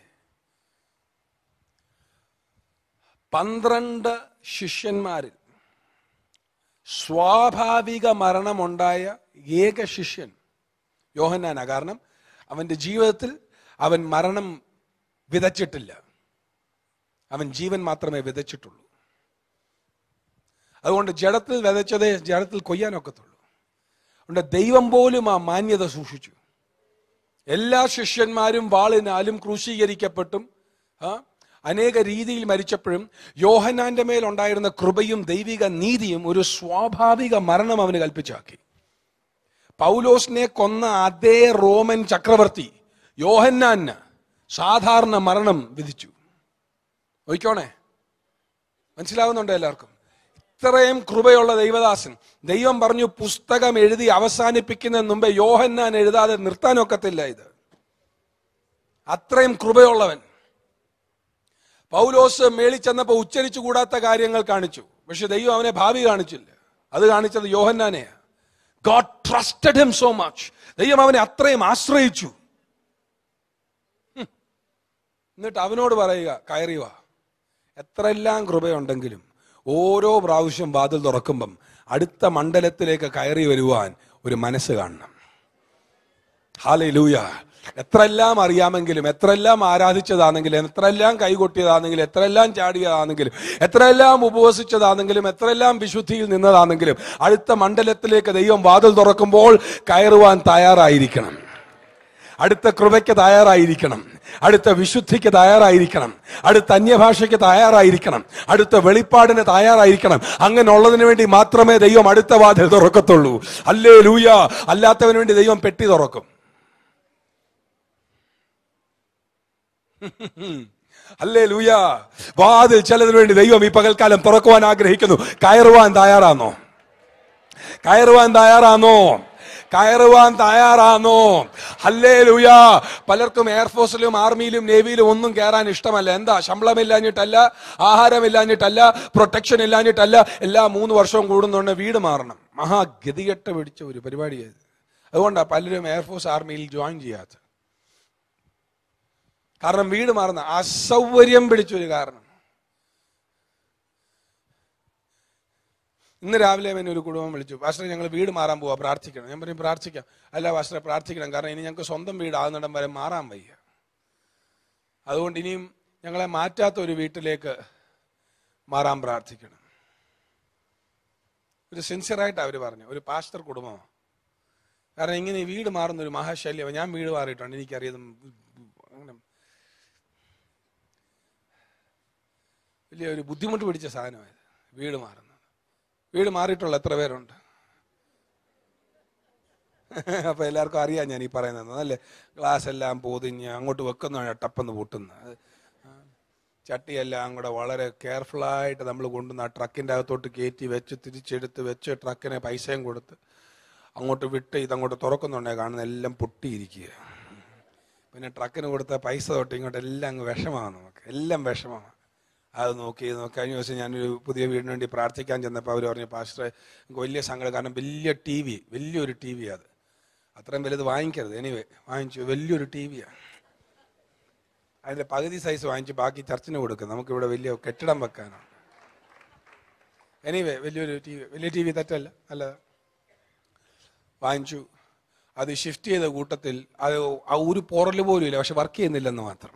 12 ശിഷ്യന്മാരിൽ സ്വാഭാവിക മരണമുണ്ടായ ഏക ശിഷ്യൻ യോഹന്നാനാ. കാരണം അവന്റെ ജീവിതത്തിൽ അവൻ മരണം വിതച്ചിട്ടില്ല, അവൻ ജീവൻ മാത്രമേ വിതച്ചിട്ടുള്ളൂ. അതുകൊണ്ട് ജഡത്തിൽ വിതച്ചതേ ജഡത്തിൽ കൊയ്യാനൊക്കത്തുള്ളൂ. അതുകൊണ്ട് ദൈവം പോലും ആ മാന്യത സൂക്ഷിച്ചു. എല്ലാ ശിഷ്യന്മാരും വാളിനാലും ക്രൂശീകരിക്കപ്പെട്ടും അനേക രീതിയിൽ മരിച്ചപ്പോഴും യോഹന്നാന്റെ മേലുണ്ടായിരുന്ന കൃപയും ദൈവിക നീതിയും ഒരു സ്വാഭാവിക മരണം അവന് കൽപ്പിച്ചാക്കി. പൗലോസിനെ കൊന്ന അതേ റോമൻ ചക്രവർത്തി യോഹന്നാന് സാധാരണ മരണം വിധിച്ചു. നോക്കിക്കോണേ, മനസ്സിലാവുന്നുണ്ടോ എല്ലാവർക്കും? ഇത്രയും കൃപയുള്ള ദൈവദാസൻ. ദൈവം പറഞ്ഞു പുസ്തകം എഴുതി അവസാനിപ്പിക്കുന്നതിന് മുമ്പേ യോഹന്നാൻ എഴുതാതെ നിർത്താനൊക്കത്തില്ല. ഇത് അത്രയും കൃപയുള്ളവൻ. പൗലോസ് മേളിൽ ചെന്നപ്പോ ഉച്ചരിച്ചു കൂടാത്ത കാര്യങ്ങൾ കാണിച്ചു, പക്ഷെ ദൈവം അവനെ ഭാവി കാണിച്ചില്ല. അത് കാണിച്ചത് യോഹന്നാനെയാ. God trusted him so much. ദൈവം അവനെ അത്രയും ആശ്രയിച്ചു. എന്നിട്ട് അവനോട് പറയുക, കയറി വാ. എത്രയെല്ലാം കൃപയുണ്ടെങ്കിലും ഓരോ പ്രാവശ്യം വാതിൽ തുറക്കുമ്പം അടുത്ത മണ്ഡലത്തിലേക്ക് കയറി വരുവാൻ ഒരു മനസ്സ് കാണണം. ഹല്ലേലൂയ. എത്രയെല്ലാം അറിയാമെങ്കിലും, എത്രയെല്ലാം ആരാധിച്ചതാണെങ്കിലും, എത്രയെല്ലാം കൈകൊട്ടിയതാണെങ്കിലും, എത്രയെല്ലാം ചാടിയതാണെങ്കിലും, എത്രയെല്ലാം ഉപവസിച്ചതാണെങ്കിലും, എത്രയെല്ലാം വിശുദ്ധിയിൽ നിന്നതാണെങ്കിലും അടുത്ത മണ്ഡലത്തിലേക്ക് ദൈവം വാതിൽ തുറക്കുമ്പോൾ കയറുവാൻ തയ്യാറായിരിക്കണം. അടുത്ത കൃപയ്ക്ക് തയ്യാറായിരിക്കണം, അടുത്ത വിശുദ്ധിക്ക് തയ്യാറായിരിക്കണം, അടുത്ത അന്യഭാഷയ്ക്ക് തയ്യാറായിരിക്കണം, അടുത്ത വെളിപ്പാടിന് തയ്യാറായിരിക്കണം. അങ്ങനെയുള്ളതിന് വേണ്ടി മാത്രമേ ദൈവം അടുത്ത വാതിൽ തുറക്കത്തുള്ളൂ. ഹല്ലേലൂയ. അല്ലാത്തവന് വേണ്ടി ദൈവം പെട്ടി തുറക്കും. ഹല്ലേലൂയ. വാതിൽ ചിലതിനു വേണ്ടി ദൈവം ഈ പകൽക്കാലം തുറക്കുവാൻ ആഗ്രഹിക്കുന്നു. കയറുവാൻ തയ്യാറാണോ? കയറുവാൻ തയ്യാറാണോ? കയറുവാൻ തയ്യാറാണോ? ഹല്ലേലൂയ. പലർക്കും എയർഫോഴ്സിലും ആർമിയിലും നേവിയിലും ഒന്നും കയറാൻ ഇഷ്ടമല്ല. എന്താ? ശമ്പളമില്ലാഞ്ഞിട്ടല്ല, ആഹാരമില്ലാഞ്ഞിട്ടല്ല, പ്രൊട്ടക്ഷൻ ഇല്ലാഞ്ഞിട്ടല്ല. എല്ലാ 3 വർഷവും കൂടുന്നുണ്ട് വീട് മാറണം. മഹാഗതികെട്ട് പിടിച്ച ഒരു പരിപാടിയായത്. അതുകൊണ്ടാണ് പലരും എയർഫോഴ്സ് ആർമിയിൽ ജോയിൻ ചെയ്യാത്ത. കാരണം വീട് മാറുന്ന അസൗകര്യം പിടിച്ചൊരു കാരണം. ഇന്ന് രാവിലെ എന്നെ ഒരു കുടുംബം വിളിച്ചു, പാസ്റ്ററെ ഞങ്ങൾ വീട് മാറാൻ പോവാ, പ്രാർത്ഥിക്കണം. ഞാൻ പറയും പ്രാർത്ഥിക്കാം. അല്ല പാസ്റ്ററെ പ്രാർത്ഥിക്കണം, കാരണം ഇനി ഞങ്ങൾക്ക് സ്വന്തം വീടാകുന്നിടം വരെ മാറാൻ വയ്യ. അതുകൊണ്ട് ഇനിയും ഞങ്ങളെ മാറ്റാത്ത ഒരു വീട്ടിലേക്ക് മാറാൻ പ്രാർത്ഥിക്കണം. ഒരു സിൻസിയറായിട്ട് അവർ പറഞ്ഞു, ഒരു പാസ്റ്റർ കുടുംബമാണ്. കാരണം ഇങ്ങനെ വീട് മാറുന്ന ഒരു മഹാശല്യം. ഞാൻ വീട് മാറിയിട്ടുണ്ട്, എനിക്കറിയാം. അങ്ങനെ വലിയ ഒരു ബുദ്ധിമുട്ട് പിടിച്ച സാധനമായത് വീട് മാറുന്നത്. വീട് മാറിയിട്ടുള്ള എത്ര പേരുണ്ട്? അപ്പൊ എല്ലാവർക്കും അറിയാം ഞാൻ ഈ പറയുന്നത്. അല്ലേ? ഗ്ലാസ് എല്ലാം പൊതിഞ്ഞ് അങ്ങോട്ട് വെക്കുന്ന ടപ്പെന്ന് പൊട്ടുന്ന ചട്ടിയെല്ലാം കൂടെ വളരെ കെയർഫുള്ളായിട്ട് നമ്മൾ കൊണ്ടുവന്ന് ആ ട്രക്കിൻ്റെ അകത്തോട്ട് കയറ്റി വെച്ച് തിരിച്ചെടുത്ത് വെച്ച് ട്രക്കിന് പൈസയും കൊടുത്ത് അങ്ങോട്ട് വിട്ട് ഇതങ്ങോട്ട് തുറക്കുന്നുണ്ടേ കാണുന്ന എല്ലാം പൊട്ടിയിരിക്കുക. പിന്നെ ട്രക്കിന് കൊടുത്ത പൈസ തൊട്ട് ഇങ്ങോട്ട് എല്ലാം അങ്ങ് വിഷമാണ്. നമുക്ക് എല്ലാം വിഷമമാണ്. അത് നോക്കി കഴിഞ്ഞ ദിവസം ഞാനൊരു പുതിയ വീടിന് വേണ്ടി പ്രാർത്ഥിക്കാൻ ചെന്നപ്പോൾ അവർ പറഞ്ഞു, പാസ്റ്ററെ എനിക്ക് വലിയ സങ്കടം, കാരണം വലിയൊരു ടി വി അത് അത്രയും വലുത് വാങ്ങിക്കരുത്. എനിവേ വാങ്ങിച്ചു, വലിയൊരു ടി വിയാണ്. അതിൻ്റെ പകുതി സൈസ് വാങ്ങിച്ച് ബാക്കി ചർച്ചിന് കൊടുക്കും. നമുക്കിവിടെ വലിയ കെട്ടിടം വെക്കാനാണ്. എനിവേ വലിയ ടി വി തെറ്റല്ല, നല്ലത് വാങ്ങിച്ചു. അത് ഷിഫ്റ്റ് ചെയ്ത കൂട്ടത്തിൽ അത് ഒരു പോറൽ പോലും ഇല്ല, പക്ഷെ വർക്ക് ചെയ്യുന്നില്ലെന്ന് മാത്രം.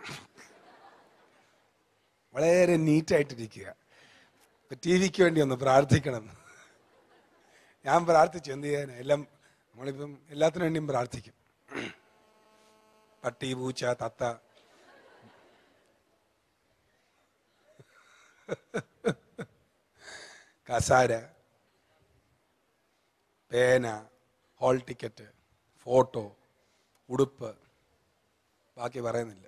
വളരെ നീറ്റായിട്ടിരിക്കുക. ടി വിക്ക് വേണ്ടി ഒന്ന് പ്രാർത്ഥിക്കണം. ഞാൻ പ്രാർത്ഥിച്ചു. എന്ത് ചെയ്യാൻ? നമ്മളിപ്പം എല്ലാത്തിനു വേണ്ടിയും പ്രാർത്ഥിക്കും. പട്ടി, പൂച്ച, തത്ത, കസാര, പേന, ഹോൾ ടിക്കറ്റ്, ഫോട്ടോ, ഉടുപ്പ്, ബാക്കി പറയുന്നില്ല.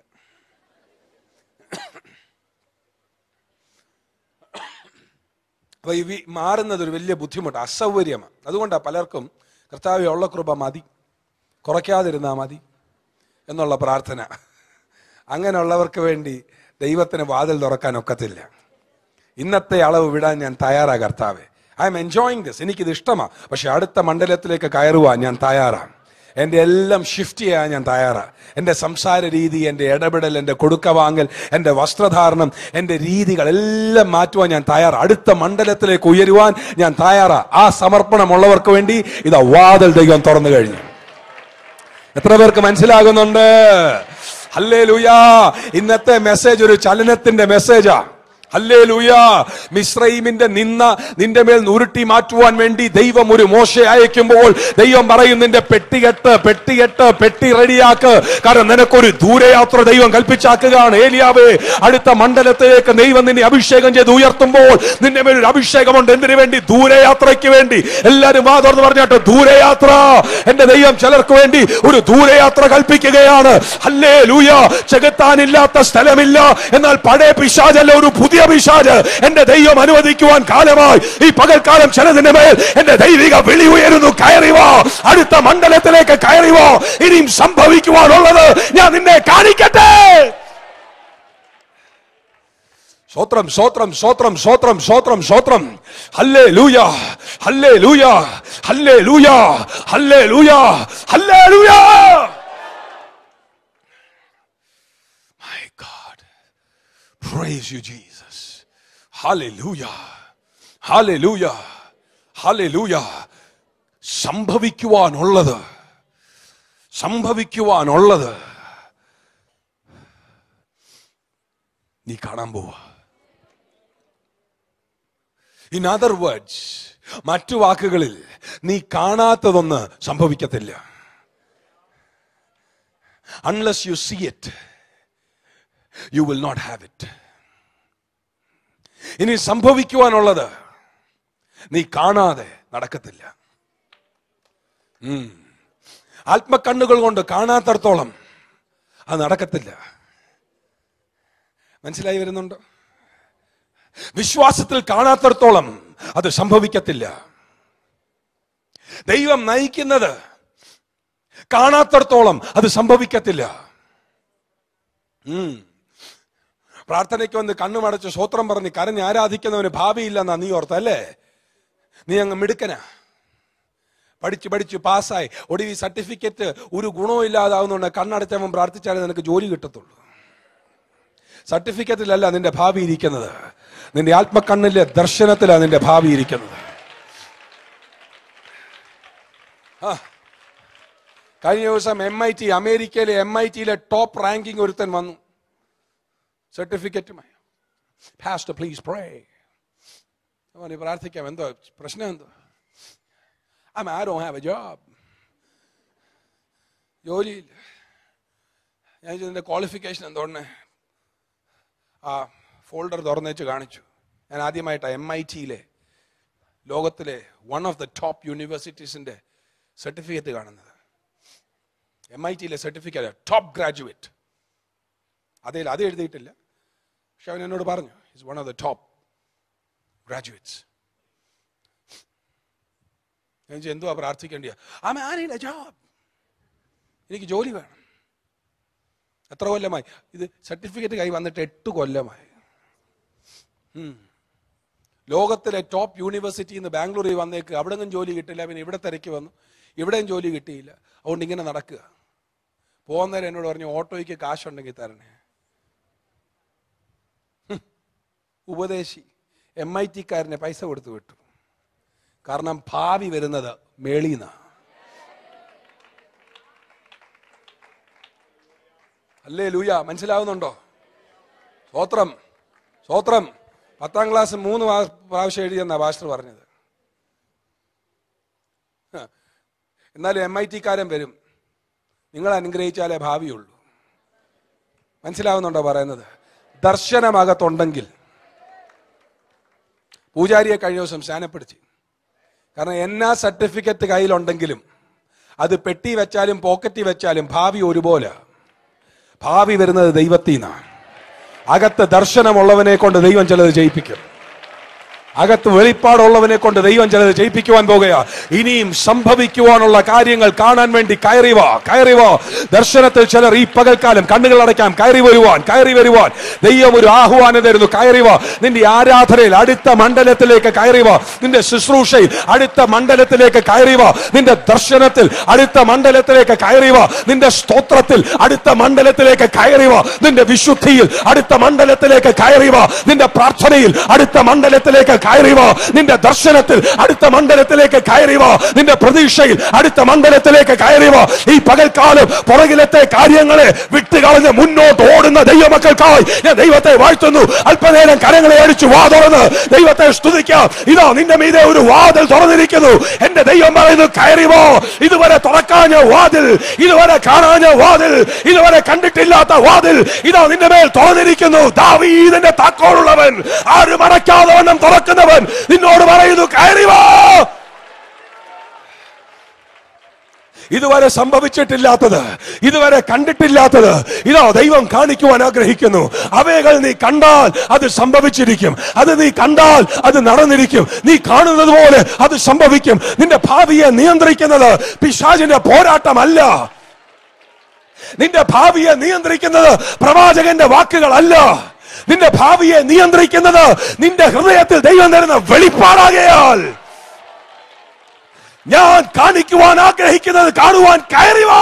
അപ്പൊ ഈ മാറുന്നത് ഒരു വലിയ ബുദ്ധിമുട്ട്, അസൗകര്യമാണ്. അതുകൊണ്ടാണ് പലർക്കും കർത്താവേ ഉള്ള കൃപ മതി, കുറയ്ക്കാതിരുന്നാ മതി എന്നുള്ള പ്രാർത്ഥന. അങ്ങനെയുള്ളവർക്ക് വേണ്ടി ദൈവത്തിന് വാതിൽ തുറക്കാൻ ഒക്കത്തില്ല. ഇന്നത്തെ അളവ് വിടാൻ ഞാൻ തയ്യാറാ കർത്താവേ. ഐ എം എൻജോയിങ് ദിസ്, എനിക്കിത് ഇഷ്ടമാണ്, പക്ഷെ അടുത്ത മണ്ഡലത്തിലേക്ക് കയറുവാൻ ഞാൻ തയ്യാറാണ്. എൻ്റെ എല്ലാം ഷിഫ്റ്റ് ചെയ്യാൻ ഞാൻ തയ്യാറാണ്. എൻ്റെ സംസാര രീതി, എൻ്റെ ഇടപെടൽ, എൻ്റെ കൊടുക്ക വാങ്ങൽ, എൻ്റെ വസ്ത്രധാരണം, എൻ്റെ രീതികൾ എല്ലാം മാറ്റുവാൻ ഞാൻ തയ്യാറാണ്. അടുത്ത മണ്ഡലത്തിലേക്ക് ഉയരുവാൻ ഞാൻ തയ്യാറാണ്. ആ സമർപ്പണമുള്ളവർക്ക് വേണ്ടി ഇതാ വാതിൽ ദൈവം തുറന്നു കഴിഞ്ഞു. എത്ര പേർക്ക് മനസ്സിലാകുന്നുണ്ട്? ഹല്ലേലൂയാ. ഇന്നത്തെ മെസ്സേജ് ഒരു ചലനത്തിന്റെ മെസ്സേജാ. ഹല്ലേലൂയാ. മിസ്രയീമിന്റെ നിന്ന നിന്റെ മേൽ ഉരുട്ടി മാറ്റുവാൻ വേണ്ടി ദൈവം ഒരു മോശെ അയക്കുമ്പോൾ ദൈവം പറയും, നിന്റെ പെട്ടി റെഡിയാക്ക്. കാരണം നിനക്കൊരു ദൂരയാത്ര ദൈവം കൽപ്പിച്ചാക്കുകയാണ്. ഏലിയാവേ, അടുത്ത മണ്ഡലത്തിലേക്ക് ദൈവം നിന്നെ അഭിഷേകം ചെയ്ത് ഉയർത്തുമ്പോൾ നിന്റെ മേൽ ഒരു അഭിഷേകമുണ്ട്. എന്തിനു വേണ്ടി? ദൂരയാത്രയ്ക്ക് വേണ്ടി. എല്ലാവരും വാ തുറന്ന് പറഞ്ഞാട്ടോ, ദൂരയാത്ര. എന്റെ ദൈവം ചിലർക്ക് വേണ്ടി ഒരു ദൂരയാത്ര കൽപ്പിക്കുകയാണ്. ഹല്ലേലൂയാ. ചെകുത്താനില്ലാത്ത സ്ഥലമില്ല. എന്നാൽ പഴയ പിശാചല്ല, ഒരു പുതിയ പിശാച് എന്റെ ദൈവം അനുവദിക്കുവാൻ കാലമായി. ഈ പകൽക്കാലം ചിലതിന്റെ മേൽ എന്റെ ദൈവിക വിളി ഉയരുന്നു. കയറി വാ, അടുത്ത മണ്ഡലത്തിലേക്ക് കയറി വാ. ഇനിയും സംഭവിക്കുവാനുള്ളത് ഞാൻ നിന്നെ കാണിക്കട്ടെ. സ്തോത്രം, സ്തോത്രം, സ്തോത്രം, സ്തോത്രം, സ്തോത്രം, സ്തോത്രം. ഹല്ലേലൂയാ, ഹല്ലേലൂയാ, ഹല്ലേലൂയാ, ഹല്ലേലൂയാ, ഹല്ലേലൂയാ. My God, praise you Jesus. ഹല്ലേലൂയ, ഹല്ലേലൂയ, ഹല്ലേലൂയ. സംഭവിക്കുവാനുള്ളത് നീ കാണാൻ പോവാ. ഇൻ അതർ വേർഡ്സ്, മറ്റു വാക്കുകളിൽ, നീ കാണാത്തതൊന്ന് സംഭവിക്കത്തില്ല. Unless you see it, you will not have it. ഇനി സംഭവിക്കുവാനുള്ളത് നീ കാണാതെ നടക്കത്തില്ല. ആത്മക്കണ്ണുകൾ കൊണ്ട് കാണാത്തടത്തോളം അത് നടക്കത്തില്ല. മനസ്സിലായി വരുന്നുണ്ടോ? വിശ്വാസത്തിൽ കാണാത്തടത്തോളം അത് സംഭവിക്കത്തില്ല. ദൈവം നയിക്കുന്നത് കാണാത്തടത്തോളം അത് സംഭവിക്കത്തില്ല. പ്രാർത്ഥനയ്ക്ക് വന്ന് കണ്ണുമടച്ച് സ്വോത്രം പറഞ്ഞ് കരഞ്ഞ് ആരാധിക്കുന്നവന് ഭാവിയില്ലെന്നാ നീ ഓർത്തല്ലേ? നീ അങ്ങ് മിടുക്കനാ. പഠിച്ച് പാസ്സായി ഒടുവിൽ സർട്ടിഫിക്കറ്റ് ഒരു ഗുണവും ഇല്ലാതാവുന്നുണ്ട്. കണ്ണടച്ചവൻ പ്രാർത്ഥിച്ചാലേ നിനക്ക് ജോലി കിട്ടത്തുള്ളൂ. സർട്ടിഫിക്കറ്റിലല്ല നിന്റെ ഭാവി ഇരിക്കുന്നത്. നിന്റെ ആത്മക്കണ്ണിലെ ദർശനത്തിലാണ് നിന്റെ ഭാവി ഇരിക്കുന്നത്. കഴിഞ്ഞ ദിവസം MIT, അമേരിക്കയിലെ MIT-യിലെ ടോപ്പ് റാങ്കിങ് ഒരുത്തൻ വന്നു സർട്ടിഫിക്കറ്റുമായി. പാസ്റ്റർ പ്ലീസ് പ്രേ. പ്രാർത്ഥിക്കാം. എന്തോ പ്രശ്നം? എന്തോ? I don't have a job. ജോലിയില്ല. ഞാൻ ഇതിന്റെ ക്വാളിഫിക്കേഷൻ എന്തോന്നെ ആ ഫോൾഡർ തുറന്നേച്ച് കാണിച്ചു. ഞാൻ ആദ്യമായിട്ടാണ് MIT-യിലെ ലോകത്തിലെ വൺ ഓഫ് ദ ടോപ്പ് യൂണിവേഴ്സിറ്റീസിന്റെ സർട്ടിഫിക്കറ്റ് കാണുന്നത്. MIT-യിലെ സർട്ടിഫിക്കറ്റ്, ടോപ്പ് ഗ്രാജുവേറ്റ്. അത് എഴുതിയിട്ടില്ല, പക്ഷെ അവൻ എന്നോട് പറഞ്ഞു it's one of the top graduates. ഞാൻ എന്തുവാ പ്രാർത്ഥിക്കേണ്ടിയ? I need a job. എനിക്ക് ജോലി വേണം. എത്ര കൊല്ലമായി ഇത് സർട്ടിഫിക്കറ്റ് കൈ വന്നിട്ട്? 8 കൊല്ലമായി. ലോകത്തിലെ ടോപ്പ് യൂണിവേഴ്സിറ്റിയിൽ നിന്ന് ബാംഗ്ലൂരിൽ വന്നേക്ക്. അവിടെങ്ങും ജോലി കിട്ടില്ല. പിന്നെ ഇവിടെ തിരക്കി വന്നു, ഇവിടെയും ജോലി കിട്ടിയില്ല. അതുകൊണ്ട് ഇങ്ങനെ നടക്കുക. പോകുന്നേരം എന്നോട് പറഞ്ഞു ഓട്ടോയ്ക്ക് കാശുണ്ടെങ്കിൽ തരണേ. ഉപദേശി MIT-കാരനെ പൈസ കൊടുത്തു വിട്ടു. കാരണം ഭാവി വരുന്നത് മേളീന്ന. ഹല്ലേലൂയ. മനസ്സിലാവുന്നുണ്ടോ? സ്തോത്രം, സ്തോത്രം. 10ാം ക്ലാസ് 3 പ്രാവശ്യം എഴുതിയെന്നാ പാസ്റ്റർ പറഞ്ഞത്. എന്നാലും MIT-കാരൻ വരും. നിങ്ങൾ അനുഗ്രഹിച്ചാലേ ഭാവിയുള്ളൂ. മനസ്സിലാവുന്നുണ്ടോ പറയുന്നത്? ദർശനമകത്തുണ്ടെങ്കിൽ. പൂജാരിയെ കഴിഞ്ഞ ദിവസം സ്നാനപ്പെടുത്തി. കാരണം എന്നാ സർട്ടിഫിക്കറ്റ് കയ്യിലുണ്ടെങ്കിലും അത് പെട്ടി വെച്ചാലും പോക്കറ്റിൽ വെച്ചാലും ഭാവി ഒരുപോലെ. ഭാവി വരുന്നത് ദൈവത്തിൽ നിന്നാണ്. അകത്ത് ദർശനമുള്ളവനെ കൊണ്ട് ദൈവം ചിലത് ചെയ്യിപ്പിക്കും. അകത്ത് വെളിപ്പാടുള്ളവനെ കൊണ്ട് ദൈവം ചിലത് ചെയ്യിപ്പിക്കുവാൻ പോകുകയാ. ഇനിയും സംഭവിക്കുവാനുള്ള കാര്യങ്ങൾ കാണാൻ വേണ്ടി കയറി വാ. ദർശനത്തിൽ ചിലർ ഈ പകൽക്കാലം കണ്ണുകൾ അടയ്ക്കാം, കയറി വരുവാൻ ദൈവം ഒരു ആഹ്വാനം തരുന്നു. കയറി വാ. നിന്റെ ആരാധനയിൽ അടുത്ത മണ്ഡലത്തിലേക്ക് കയറി വാ. നിന്റെ ശുശ്രൂഷയിൽ അടുത്ത മണ്ഡലത്തിലേക്ക് കയറി വാ. നിന്റെ ദർശനത്തിൽ അടുത്ത മണ്ഡലത്തിലേക്ക് കയറി വാ. നിന്റെ സ്തോത്രത്തിൽ അടുത്ത മണ്ഡലത്തിലേക്ക് കയറി വാ. നിന്റെ വിശുദ്ധിയിൽ അടുത്ത മണ്ഡലത്തിലേക്ക് കയറി വാ. നിന്റെ പ്രാർത്ഥനയിൽ അടുത്ത മണ്ഡലത്തിലേക്ക് കയറി വാ. നിന്റെ ദർശനത്തിൽ അടുത്ത മണ്ഡലത്തിലേക്ക് കയറി വാ. നിന്റെ പ്രതീക്ഷയിൽ അടുത്ത മണ്ഡലത്തിലേക്ക് കയറി വാ. ഈ പകൽക്കാലം പുറകിലത്തെ കാര്യങ്ങളെ വിട്ടുകളഞ്ഞ് മുന്നോട്ട് ഓടുന്ന ദൈവമക്കൾക്കായി ഞാൻ ദൈവത്തെ വാഴ്ത്തുന്നു. അല്പനേരം കരങ്ങളെ അടിച്ചു വാ തുറന്ന് ദൈവത്തെ സ്തുതിക്കാം. ഇതാ നിന്റെ മീതെ ഒരു വാതിൽ തുറന്നിരിക്കുന്നു. എന്റെ ദൈവം പറയുന്നു, കയറി വാ. ഇതുവരെ തുറക്കാഞ്ഞ വാതിൽ, ഇതുവരെ കാണാഞ്ഞ വാതിൽ, ഇതുവരെ കണ്ടിട്ടില്ലാത്ത വാതിൽ ഇതാ നിന്റെ മേൽ തുറന്നിരിക്കുന്നു. ദാവീദിന്റെ താക്കോലുള്ളവൻ, ആരും അടയ്ക്കാതെ വണ്ണം തുറക്കുന്നവൻ നിന്നോട് പറയുന്നു, കയറി വാ. ഇതുവരെ സംഭവിച്ചിട്ടില്ലാത്തത്, ഇതുവരെ കണ്ടിട്ടില്ലാത്തത് ഇതാ ദൈവം കാണിക്കുവാൻ ആഗ്രഹിക്കുന്നു. അവകൾ നീ കണ്ടാൽ അത് സംഭവിച്ചിരിക്കും. അത് നീ കണ്ടാൽ അത് നടന്നിരിക്കും. നീ കാണുന്നത് പോലെ അത് സംഭവിക്കും. നിന്റെ ഭാവിയെ നിയന്ത്രിക്കുന്നത് പിശാചിന്റെ പോരാട്ടമല്ല. നിന്റെ ഭാവിയെ നിയന്ത്രിക്കുന്നത് പ്രവാചകന്റെ വാക്കുകളല്ല. നിന്റെ ഭാവിയെ നിയന്ത്രിക്കുന്നത് നിന്റെ ഹൃദയത്തിൽ ദൈവം തരുന്ന വെളിപ്പാടാകയാൽ ഞാൻ കാണിക്കുവാൻ ആഗ്രഹിക്കുന്നത് കാണുവാൻ കയറി വാ.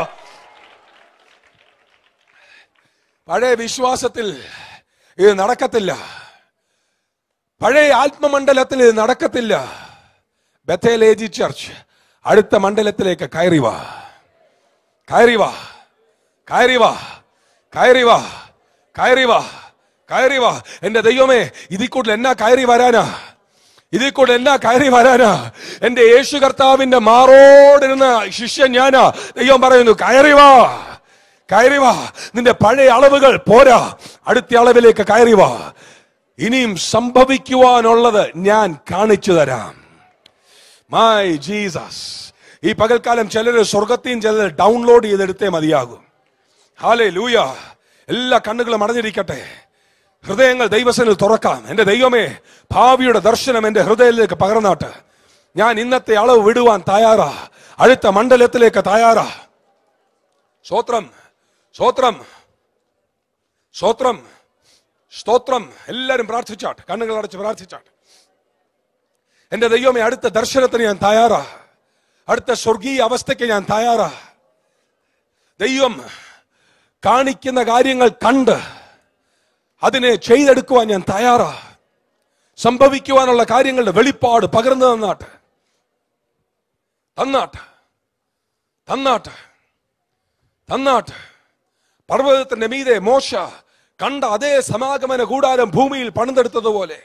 പഴയ വിശ്വാസത്തിൽ ഇത് നടക്കത്തില്ല. പഴയ ആത്മമണ്ഡലത്തിൽ ഇത് നടക്കത്തില്ല. ബഥേൽ ഏജി ചർച്ച് അടുത്ത മണ്ഡലത്തിലേക്ക് കയറി വാ. കയറി വാ. കയറി വാ. കയറി വാ. കയറി വാ. കയറി വാ. എന്റെ ദൈവമേ, ഇതിൽ കൂടുതൽ എന്നാ കയറി വരാനാ? ഇതിൽ കൂടെ എന്നാ കയറി വരാനാ? എന്റെ യേശു കർത്താവിന്റെ മാറോടിരുന്ന ശിഷ്യൻ ഞാനാ. ദൈവം പറയുന്നു, കയറി വാ. കയറി വാ. നിന്റെ പഴയ അളവുകൾ പോരാ, അടുത്ത അളവിലേക്ക് കയറി വാ. ഇനിയും സംഭവിക്കുവാനുള്ളത് ഞാൻ കാണിച്ചു തരാം. My Jesus. ഈ പകൽക്കാലം ചിലർ സ്വർഗത്തിൽ ചിലർ ഡൗൺലോഡ് ചെയ്തെടുത്തേ മതിയാകും. ഹല്ലേലൂയ. എല്ലാ കണ്ണുകളും അടഞ്ഞിരിക്കട്ടെ. ഹൃദയങ്ങൾ ദൈവസന്നിധിയിൽ തുറക്കാം. എന്റെ ദൈവമേ, ഭാവിയുടെ ദർശനം എന്റെ ഹൃദയത്തിലേക്ക് പകർന്നാട്ട്. ഞാൻ ഇന്നത്തെ അളവ് വിടുവാൻ തയ്യാറാ. അടുത്ത മണ്ഡലത്തിലേക്ക് തയ്യാറാ. സ്തോത്രം, സ്തോത്രം, സ്തോത്രം, സ്തോത്രം. എല്ലാരും പ്രാർത്ഥിച്ചാട്ട്, കണ്ണുകൾ അടച്ച് പ്രാർത്ഥിച്ചാട്ട്. എന്റെ ദൈവമേ, അടുത്ത ദർശനത്തിന് ഞാൻ തയ്യാറാ. അടുത്ത സ്വർഗീയ അവസ്ഥയ്ക്ക് ഞാൻ തയ്യാറാ. ദൈവം കാണിക്കുന്ന കാര്യങ്ങൾ കണ്ട് അതിനെ ചെയ്തെടുക്കുവാൻ ഞാൻ തയ്യാറാ. സംഭവിക്കുവാനുള്ള കാര്യങ്ങളുടെ വെളിപ്പാട് പകർന്നു തന്നാട്ട്. തന്നാട്ട്. തന്നാട്ട്. തന്നാട്ട്. പർവ്വതത്തിന്റെ മീതെ മോശ കണ്ട അതേ സമാഗമന കൂടാരം ഭൂമിയിൽ പണിതെടുത്തതുപോലെ.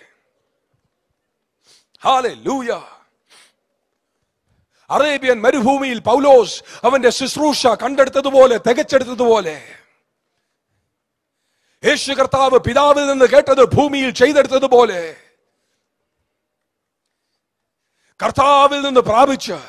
ഹല്ലേലൂയ. അറേബ്യൻ മരുഭൂമിയിൽ പൗലോസ് അവന്റെ ശുശ്രൂഷ കണ്ടെടുത്തതുപോലെ, തികച്ചെടുത്തതുപോലെ, യേശു കർത്താവ് പിതാവിൽ നിന്ന് കേട്ടത് ഭൂമിയിൽ ചെയ്തെടുത്തതുപോലെ, കർത്താവിൽ നിന്ന് പ്രാപിച്ച്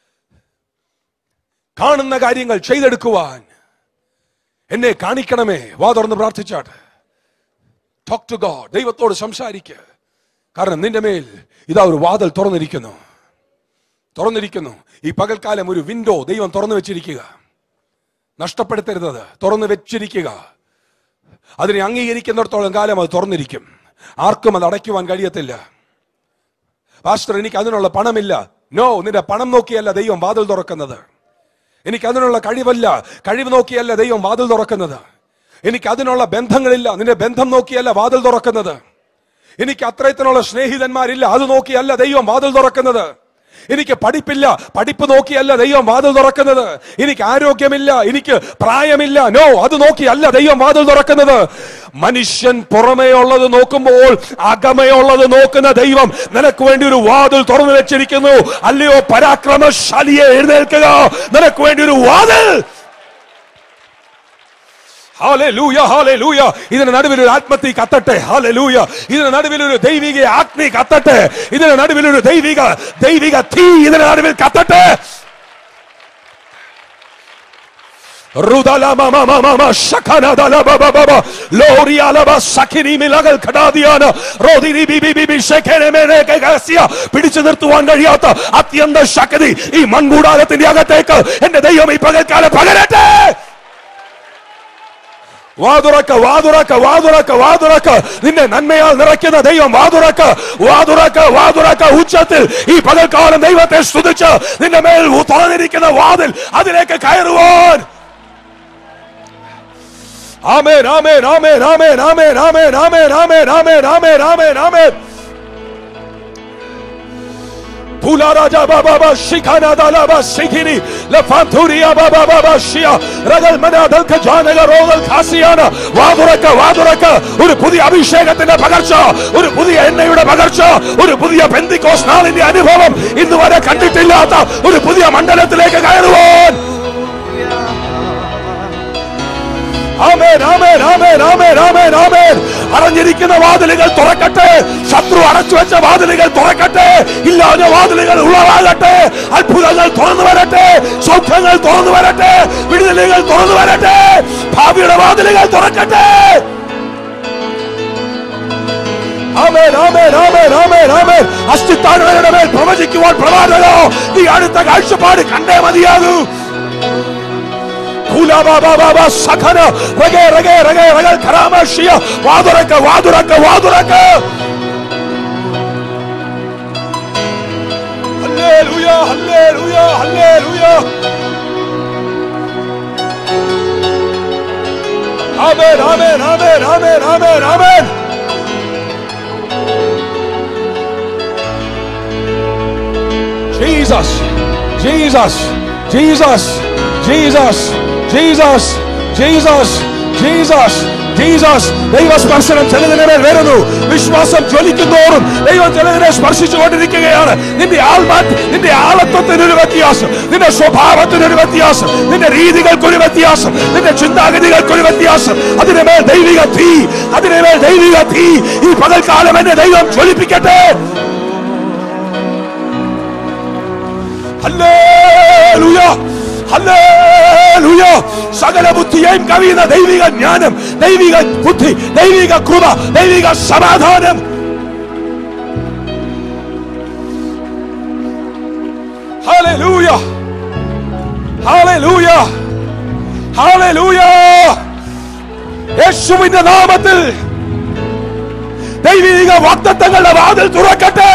കാണുന്ന കാര്യങ്ങൾ ചെയ്തെടുക്കുവാൻ എന്നെ കാണിക്കണമേ. വാ തുറന്ന് പ്രാർത്ഥിച്ചാട്ട്. Talk to God. ദൈവത്തോട് സംസാരിക്കുക. കാരണം നിന്റെ മേൽ ഇതാ ഒരു വാതിൽ തുറന്നിരിക്കുന്നു. തുറന്നിരിക്കുന്നു. ഈ പകൽക്കാലം ഒരു വിൻഡോ ദൈവം തുറന്നു വെച്ചിരിക്കുക. നഷ്ടപ്പെടുത്തരുത്. തുറന്നു വെച്ചിരിക്കുക. അതിനെ അംഗീകരിക്കുന്നിടത്തോളം കാലം അത് തുറന്നിരിക്കും. ആർക്കും അത് അടയ്ക്കുവാൻ കഴിയത്തില്ല. പാസ്റ്റർ, എനിക്ക് അതിനുള്ള പണമില്ല. നോ, നിന്റെ പണം നോക്കിയല്ല ദൈവം വാതിൽ തുറക്കുന്നത്. എനിക്ക് അതിനുള്ള കഴിവല്ല, കഴിവ് നോക്കിയല്ല ദൈവം വാതിൽ തുറക്കുന്നത്. എനിക്ക് അതിനുള്ള ബന്ധങ്ങളില്ല, നിന്റെ ബന്ധം നോക്കിയല്ല വാതിൽ തുറക്കുന്നത്. എനിക്ക് അത്രയത്തിനുള്ള സ്നേഹിതന്മാരില്ല, അത് നോക്കിയല്ല ദൈവം വാതിൽ തുറക്കുന്നത്. എനിക്ക് പഠിപ്പില്ല, പഠിപ്പ് നോക്കിയല്ല ദൈവം വാതിൽ തുറക്കുന്നത്. എനിക്ക് ആരോഗ്യമില്ല, എനിക്ക് പ്രായമില്ല, നോ, അത് നോക്കിയല്ല ദൈവം വാതിൽ തുറക്കുന്നത്. മനുഷ്യൻ പുറമേ ഉള്ളത് നോക്കുമ്പോൾ അകമയുള്ളത് നോക്കുന്ന ദൈവം നിനക്ക് വേണ്ടി ഒരു വാതിൽ തുറന്നു വെച്ചിരിക്കുന്നു. അല്ലയോ പരാക്രമശാലിയെ, എഴുന്നേൽക്കുക. നിനക്ക് വേണ്ടി ഒരു വാതിൽ. ഹല്ലേലൂയ, ഹല്ലേലൂയ. ഇതിന്റെ നടുവിൽ ഒരു ആത്മതീ കത്തട്ടെ. ഹല്ലേലൂയ. ഇതിന്റെ നടുവിൽ ഒരു ദൈവിക അഗ്നി കത്തട്ടെ. ഇതിന്റെ നടുവിൽ ഒരു ദൈവിക തീ ഇതിന്റെ നടുവിൽ കത്തട്ടെ. Rudala mama mama shakana dala baba baba Loria laba sakini milagal kadadiana Rodiri bibi bibi shekene mene kagasia പിടിച്ചു നിർത്തുവാൻ കഴിയാത്ത അത്യന്ത ശക്തി ഈ മൺകൂടാരത്തിന്റെ അകത്തേക്ക് എന്റെ ദൈവം ഈ പകൽക്കാലം പകരട്ടെ. വാതുറക്ക വാതുറക്ക വാതുറക്ക വാതുറക്ക നിന്നെ നന്മയാൽ നിറയ്ക്കുന്ന ദൈവം വാതുറക്ക വാതുറക്ക വാതുറക്ക ഉച്ചത്തിൽ ഈ പകൽക്കാലം ദൈവത്തെ സ്തുതിച്ച് നിന്റെ മേൽ തുറന്നിരിക്കുന്ന വാതിൽ അതിലേക്ക് കയറുവാൻ. ആമേൻ ആമേൻ ആമേൻ ആമേൻ ആമേൻ ആമേൻ ആമേൻ ആമേൻ ആമേൻ ആമേൻ ആമേൻ ആമേൻ. Pula raja baba baba shikana dala baba shikini la fanturia baba baba shia ragal manadal ka janega rogal khasiyana വാതുറക്ക വാതുറക്ക ഒരു പുതിയ അഭിഷേകത്തിന്റെ പകർച്ച, ഒരു പുതിയ എണ്ണയുടെ പകർച്ച, ഒരു പുതിയ പെന്തിക്കോസ് നാളിന്റെ അനുഭവം ഇന്നുവരെ കണ്ടിട്ടില്ലാത്ത ഒരു പുതിയ മണ്ഡലത്തിലേക്ക് കയറുവാൻ. ആമേൻ ആമേൻ ആമേൻ ആമേൻ ആമേൻ ആമേൻ. അടഞ്ഞിരിക്കുന്ന വാതിലുകൾ തുറക്കട്ടെ, ശത്രു അടച്ചു വെച്ച വാതിലുകൾ തുറക്കട്ടെ, ഇല്ലാത്ത വാതിലുകൾ ഉളവാകട്ടെ, അത്ഭുതങ്ങൾ തുറന്നു വരട്ടെ, സൗഖ്യങ്ങൾ തുറന്നു വരട്ടെ, വിടുതലുകൾ തുറന്നു വരട്ടെ, ഭാവിയുടെ വാതിലുകൾ തുറക്കട്ടെ. ആമേൻ ആമേൻ ആമേൻ ആമേൻ ആമേൻ. അസ്ഥിത്താഴയുടെ മേൽ പ്രവചിക്കുവാൻ പ്രവാചകോ നീ അടുത്ത കാഴ്ചപ്പാട് കണ്ടേ മതിയാകൂ. വാതുറക്ക വാതുറക്ക വാതുറക്ക. ഹല്ലേലൂയ ഹല്ലേലൂയ ഹല്ലേലൂയ. ആമേൻ ആമേൻ ആമേൻ ആമേൻ ആമേൻ ആമേൻ. Jesus Jesus Jesus Jesus Jesus Jesus Jesus Jesus. ദൈവസ്പർശനം ചിലതിനെ മേൽ വരുന്നു. വിശ്വാസം ജ്വലിക്കുന്നതോറും ദൈവം ചിലതിനെ സ്പർശിച്ചുകൊണ്ടിരിക്കുകയാണ്. നിന്റെ നിന്റെ ആളത്വത്തിനൊരു വ്യത്യാസം, നിന്റെ സ്വഭാവത്തിനൊരു വ്യത്യാസം, നിന്റെ രീതികൾക്കൊരു വ്യത്യാസം, നിന്റെ ചിന്താഗതികൾക്കൊരു വ്യത്യാസം. അതിനുമേൽ ദൈവിക തീ, അതിനുമേൽ ദൈവിക തീ ഈ പകൽക്കാലം എന്നെ ദൈവം ജ്വലിപ്പിക്കട്ടെ. Hallelujah hallelujah. സകല ബുദ്ധിയെയും കവിയുന്ന ദൈവിക ജ്ഞാനം, ദൈവിക ബുദ്ധി, ദൈവിക കൃപ, ദൈവിക സമാധാനം. ഹല്ലേലൂയ ഹല്ലേലൂയ ഹല്ലേലൂയ. യേശുവിന്റെ നാമത്തിൽ ദൈവിക വാഗ്ദത്തങ്ങളുടെ വാതിൽ തുറക്കട്ടെ.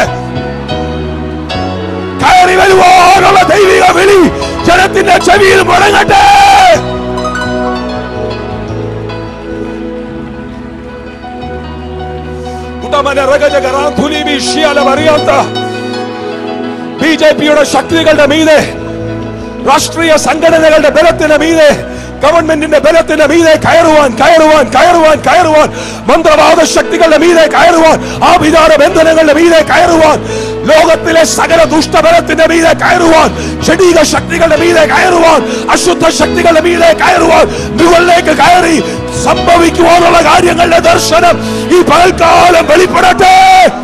കയറി വരുവാനുള്ള ദൈവിക വിളി ജനത്തിന്റെ ചെവിയിൽ മുഴങ്ങട്ടെ. ബിജെപിയുടെ ശക്തികളുടെ മീതെ, രാഷ്ട്രീയ സംഘടനകളുടെ ബലത്തിന് മീതെ, ഗവൺമെന്റിന്റെ ബലത്തിന് മീതെ കയറുവാൻ കയറുവാൻ കയറുവാൻ കയറുവാൻ, മന്ത്രവാദ ശക്തികളുടെ മീതെ കയറുവാൻ, ആഭിചാര ബന്ധനങ്ങളുടെ മീതെ കയറുവാൻ, ലോകത്തിലെ സകല ദുഷ്ടബലത്തിന്റെ മീതെ കയറുവാൻ, ക്ഷണിക ശക്തികളുടെ മീതെ കയറുവാൻ, അശുദ്ധ ശക്തികളുടെ മീതെ കയറുവാൻ, മുകളിലേക്ക് കയറി സംഭവിക്കുവാനുള്ള കാര്യങ്ങളുടെ ദർശനം ഈ പകൽക്കാലം വെളിപ്പെടട്ടെ.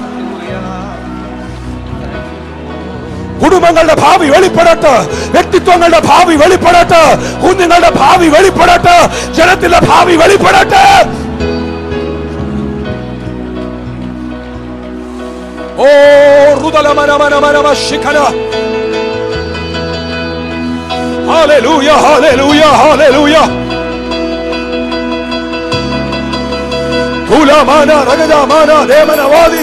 കുടുംബങ്ങളുടെ ഭാവി വെളിപ്പെടട്ടെ, വ്യക്തിത്വങ്ങളുടെ ഭാവി വെളിപ്പെടട്ടെ, കുഞ്ഞുങ്ങളുടെ ഭാവി വെളിപ്പെടട്ടെ, ജനത്തിന്റെ ഭാവി വെളിപ്പെടട്ടെ. ഓ റുദലമനമനമനമശിഖന. ഹല്ലേലൂയ ഹല്ലേലൂയ ഹല്ലേലൂയ. കുലമാന രഗജമാന ദേവനവാദി.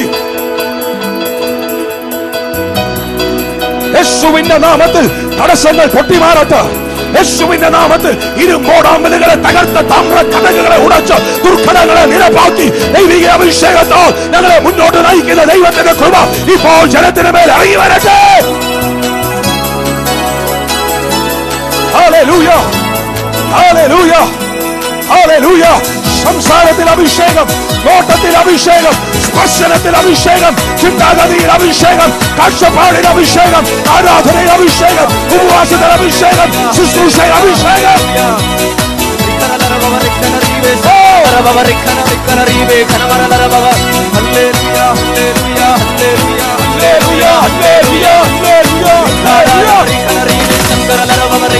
യേശുവിന്റെ നാമത്തിൽ തടസ്സങ്ങൾ പൊട്ടിമാറട്ടെ. യേശുവിന്റെ നാമത്തിൽ ഇരുമ്പോടാമ്പലുകളെ തകർത്ത താമ്ര കടകളെ ഉടച്ച് ദുർഘടങ്ങളെ നിരപ്പാക്കി ദൈവിക അഭിഷേകത്താൽ ഞങ്ങളെ മുന്നോട്ട് നയിക്കുന്ന ദൈവത്തിന്റെ കൃപ ഇപ്പോൾ ജനത്തിന് മേൽ ഇറങ്ങി വരട്ടെ. ഹല്ലേലൂയ ഹല്ലേലൂയ ഹല്ലേലൂയ. സംസാരത്തിൽ അഭിഷേകം, നോട്ടത്തിൽ അഭിഷേകം, സ്പർശനത്തിൽ അഭിഷേകം, ചിന്താഗതിയിൽ അഭിഷേകം, കാഴ്ചപ്പാടിൽ അഭിഷേകം, ആരാധനയിൽ അഭിഷേകം, ഉപവാസത്തിൽ അഭിഷേകം, ശുശ്രൂഷയിൽ അഭിഷേകം. ഹല്ലേലൂയ ഹല്ലേലൂയ ഹല്ലേലൂയ ഹല്ലേലൂയ.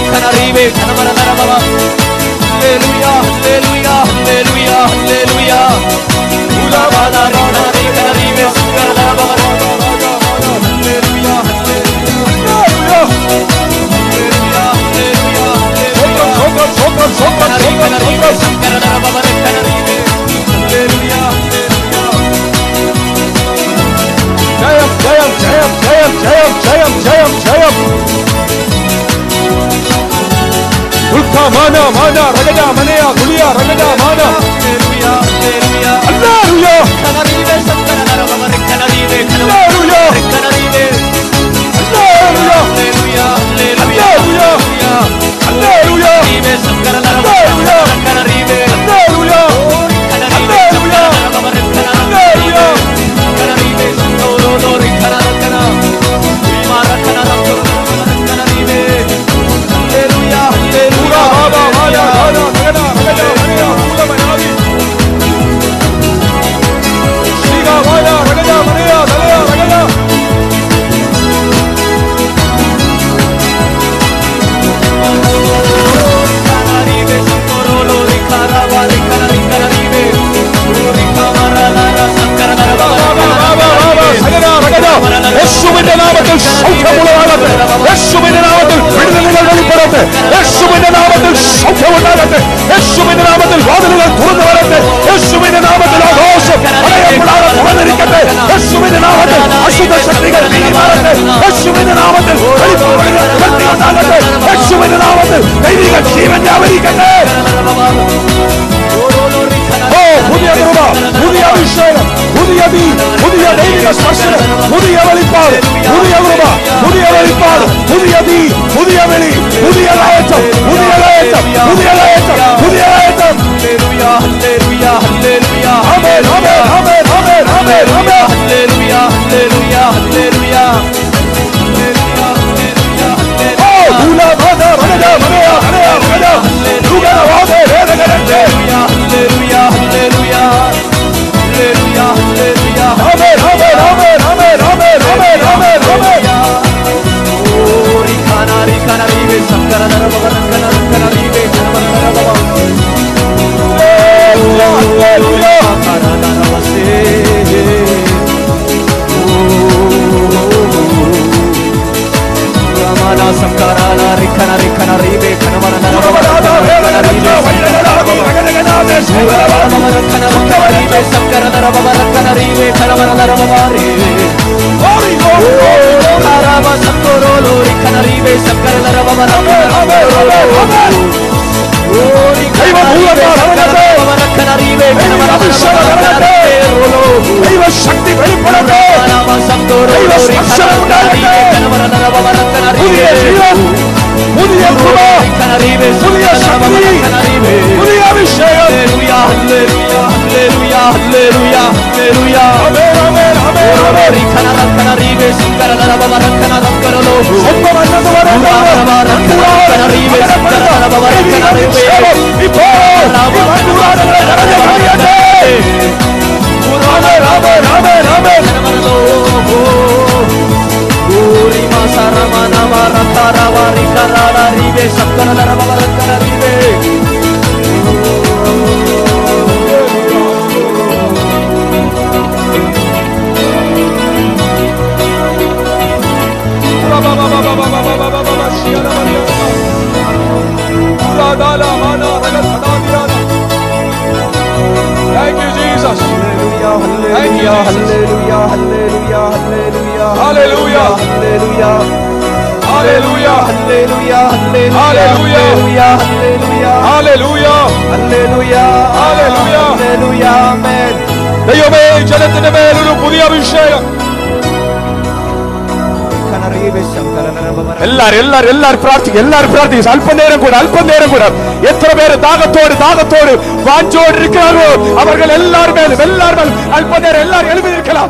എല്ലാരും പ്രാർത്ഥിക്കും. അല്പനേരം കൂടെ എത്ര പേര് ദാഹത്തോട് വാഞ്ചോടിരിക്കാറോ അവർ എല്ലാവരും അല്പനേരം എല്ലാവരും എളുപ്പി നിൽക്കണം.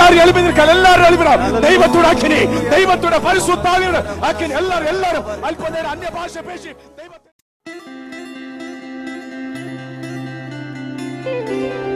ദൈവത്തോട് അഗ്നി, ദൈവത്തോടെ പരിശുദ്ധാവിയുടെ അഗ്നി. എല്ലാവരും അല്പനേരം അന്യഭാഷ പേശി ദൈവത്തെ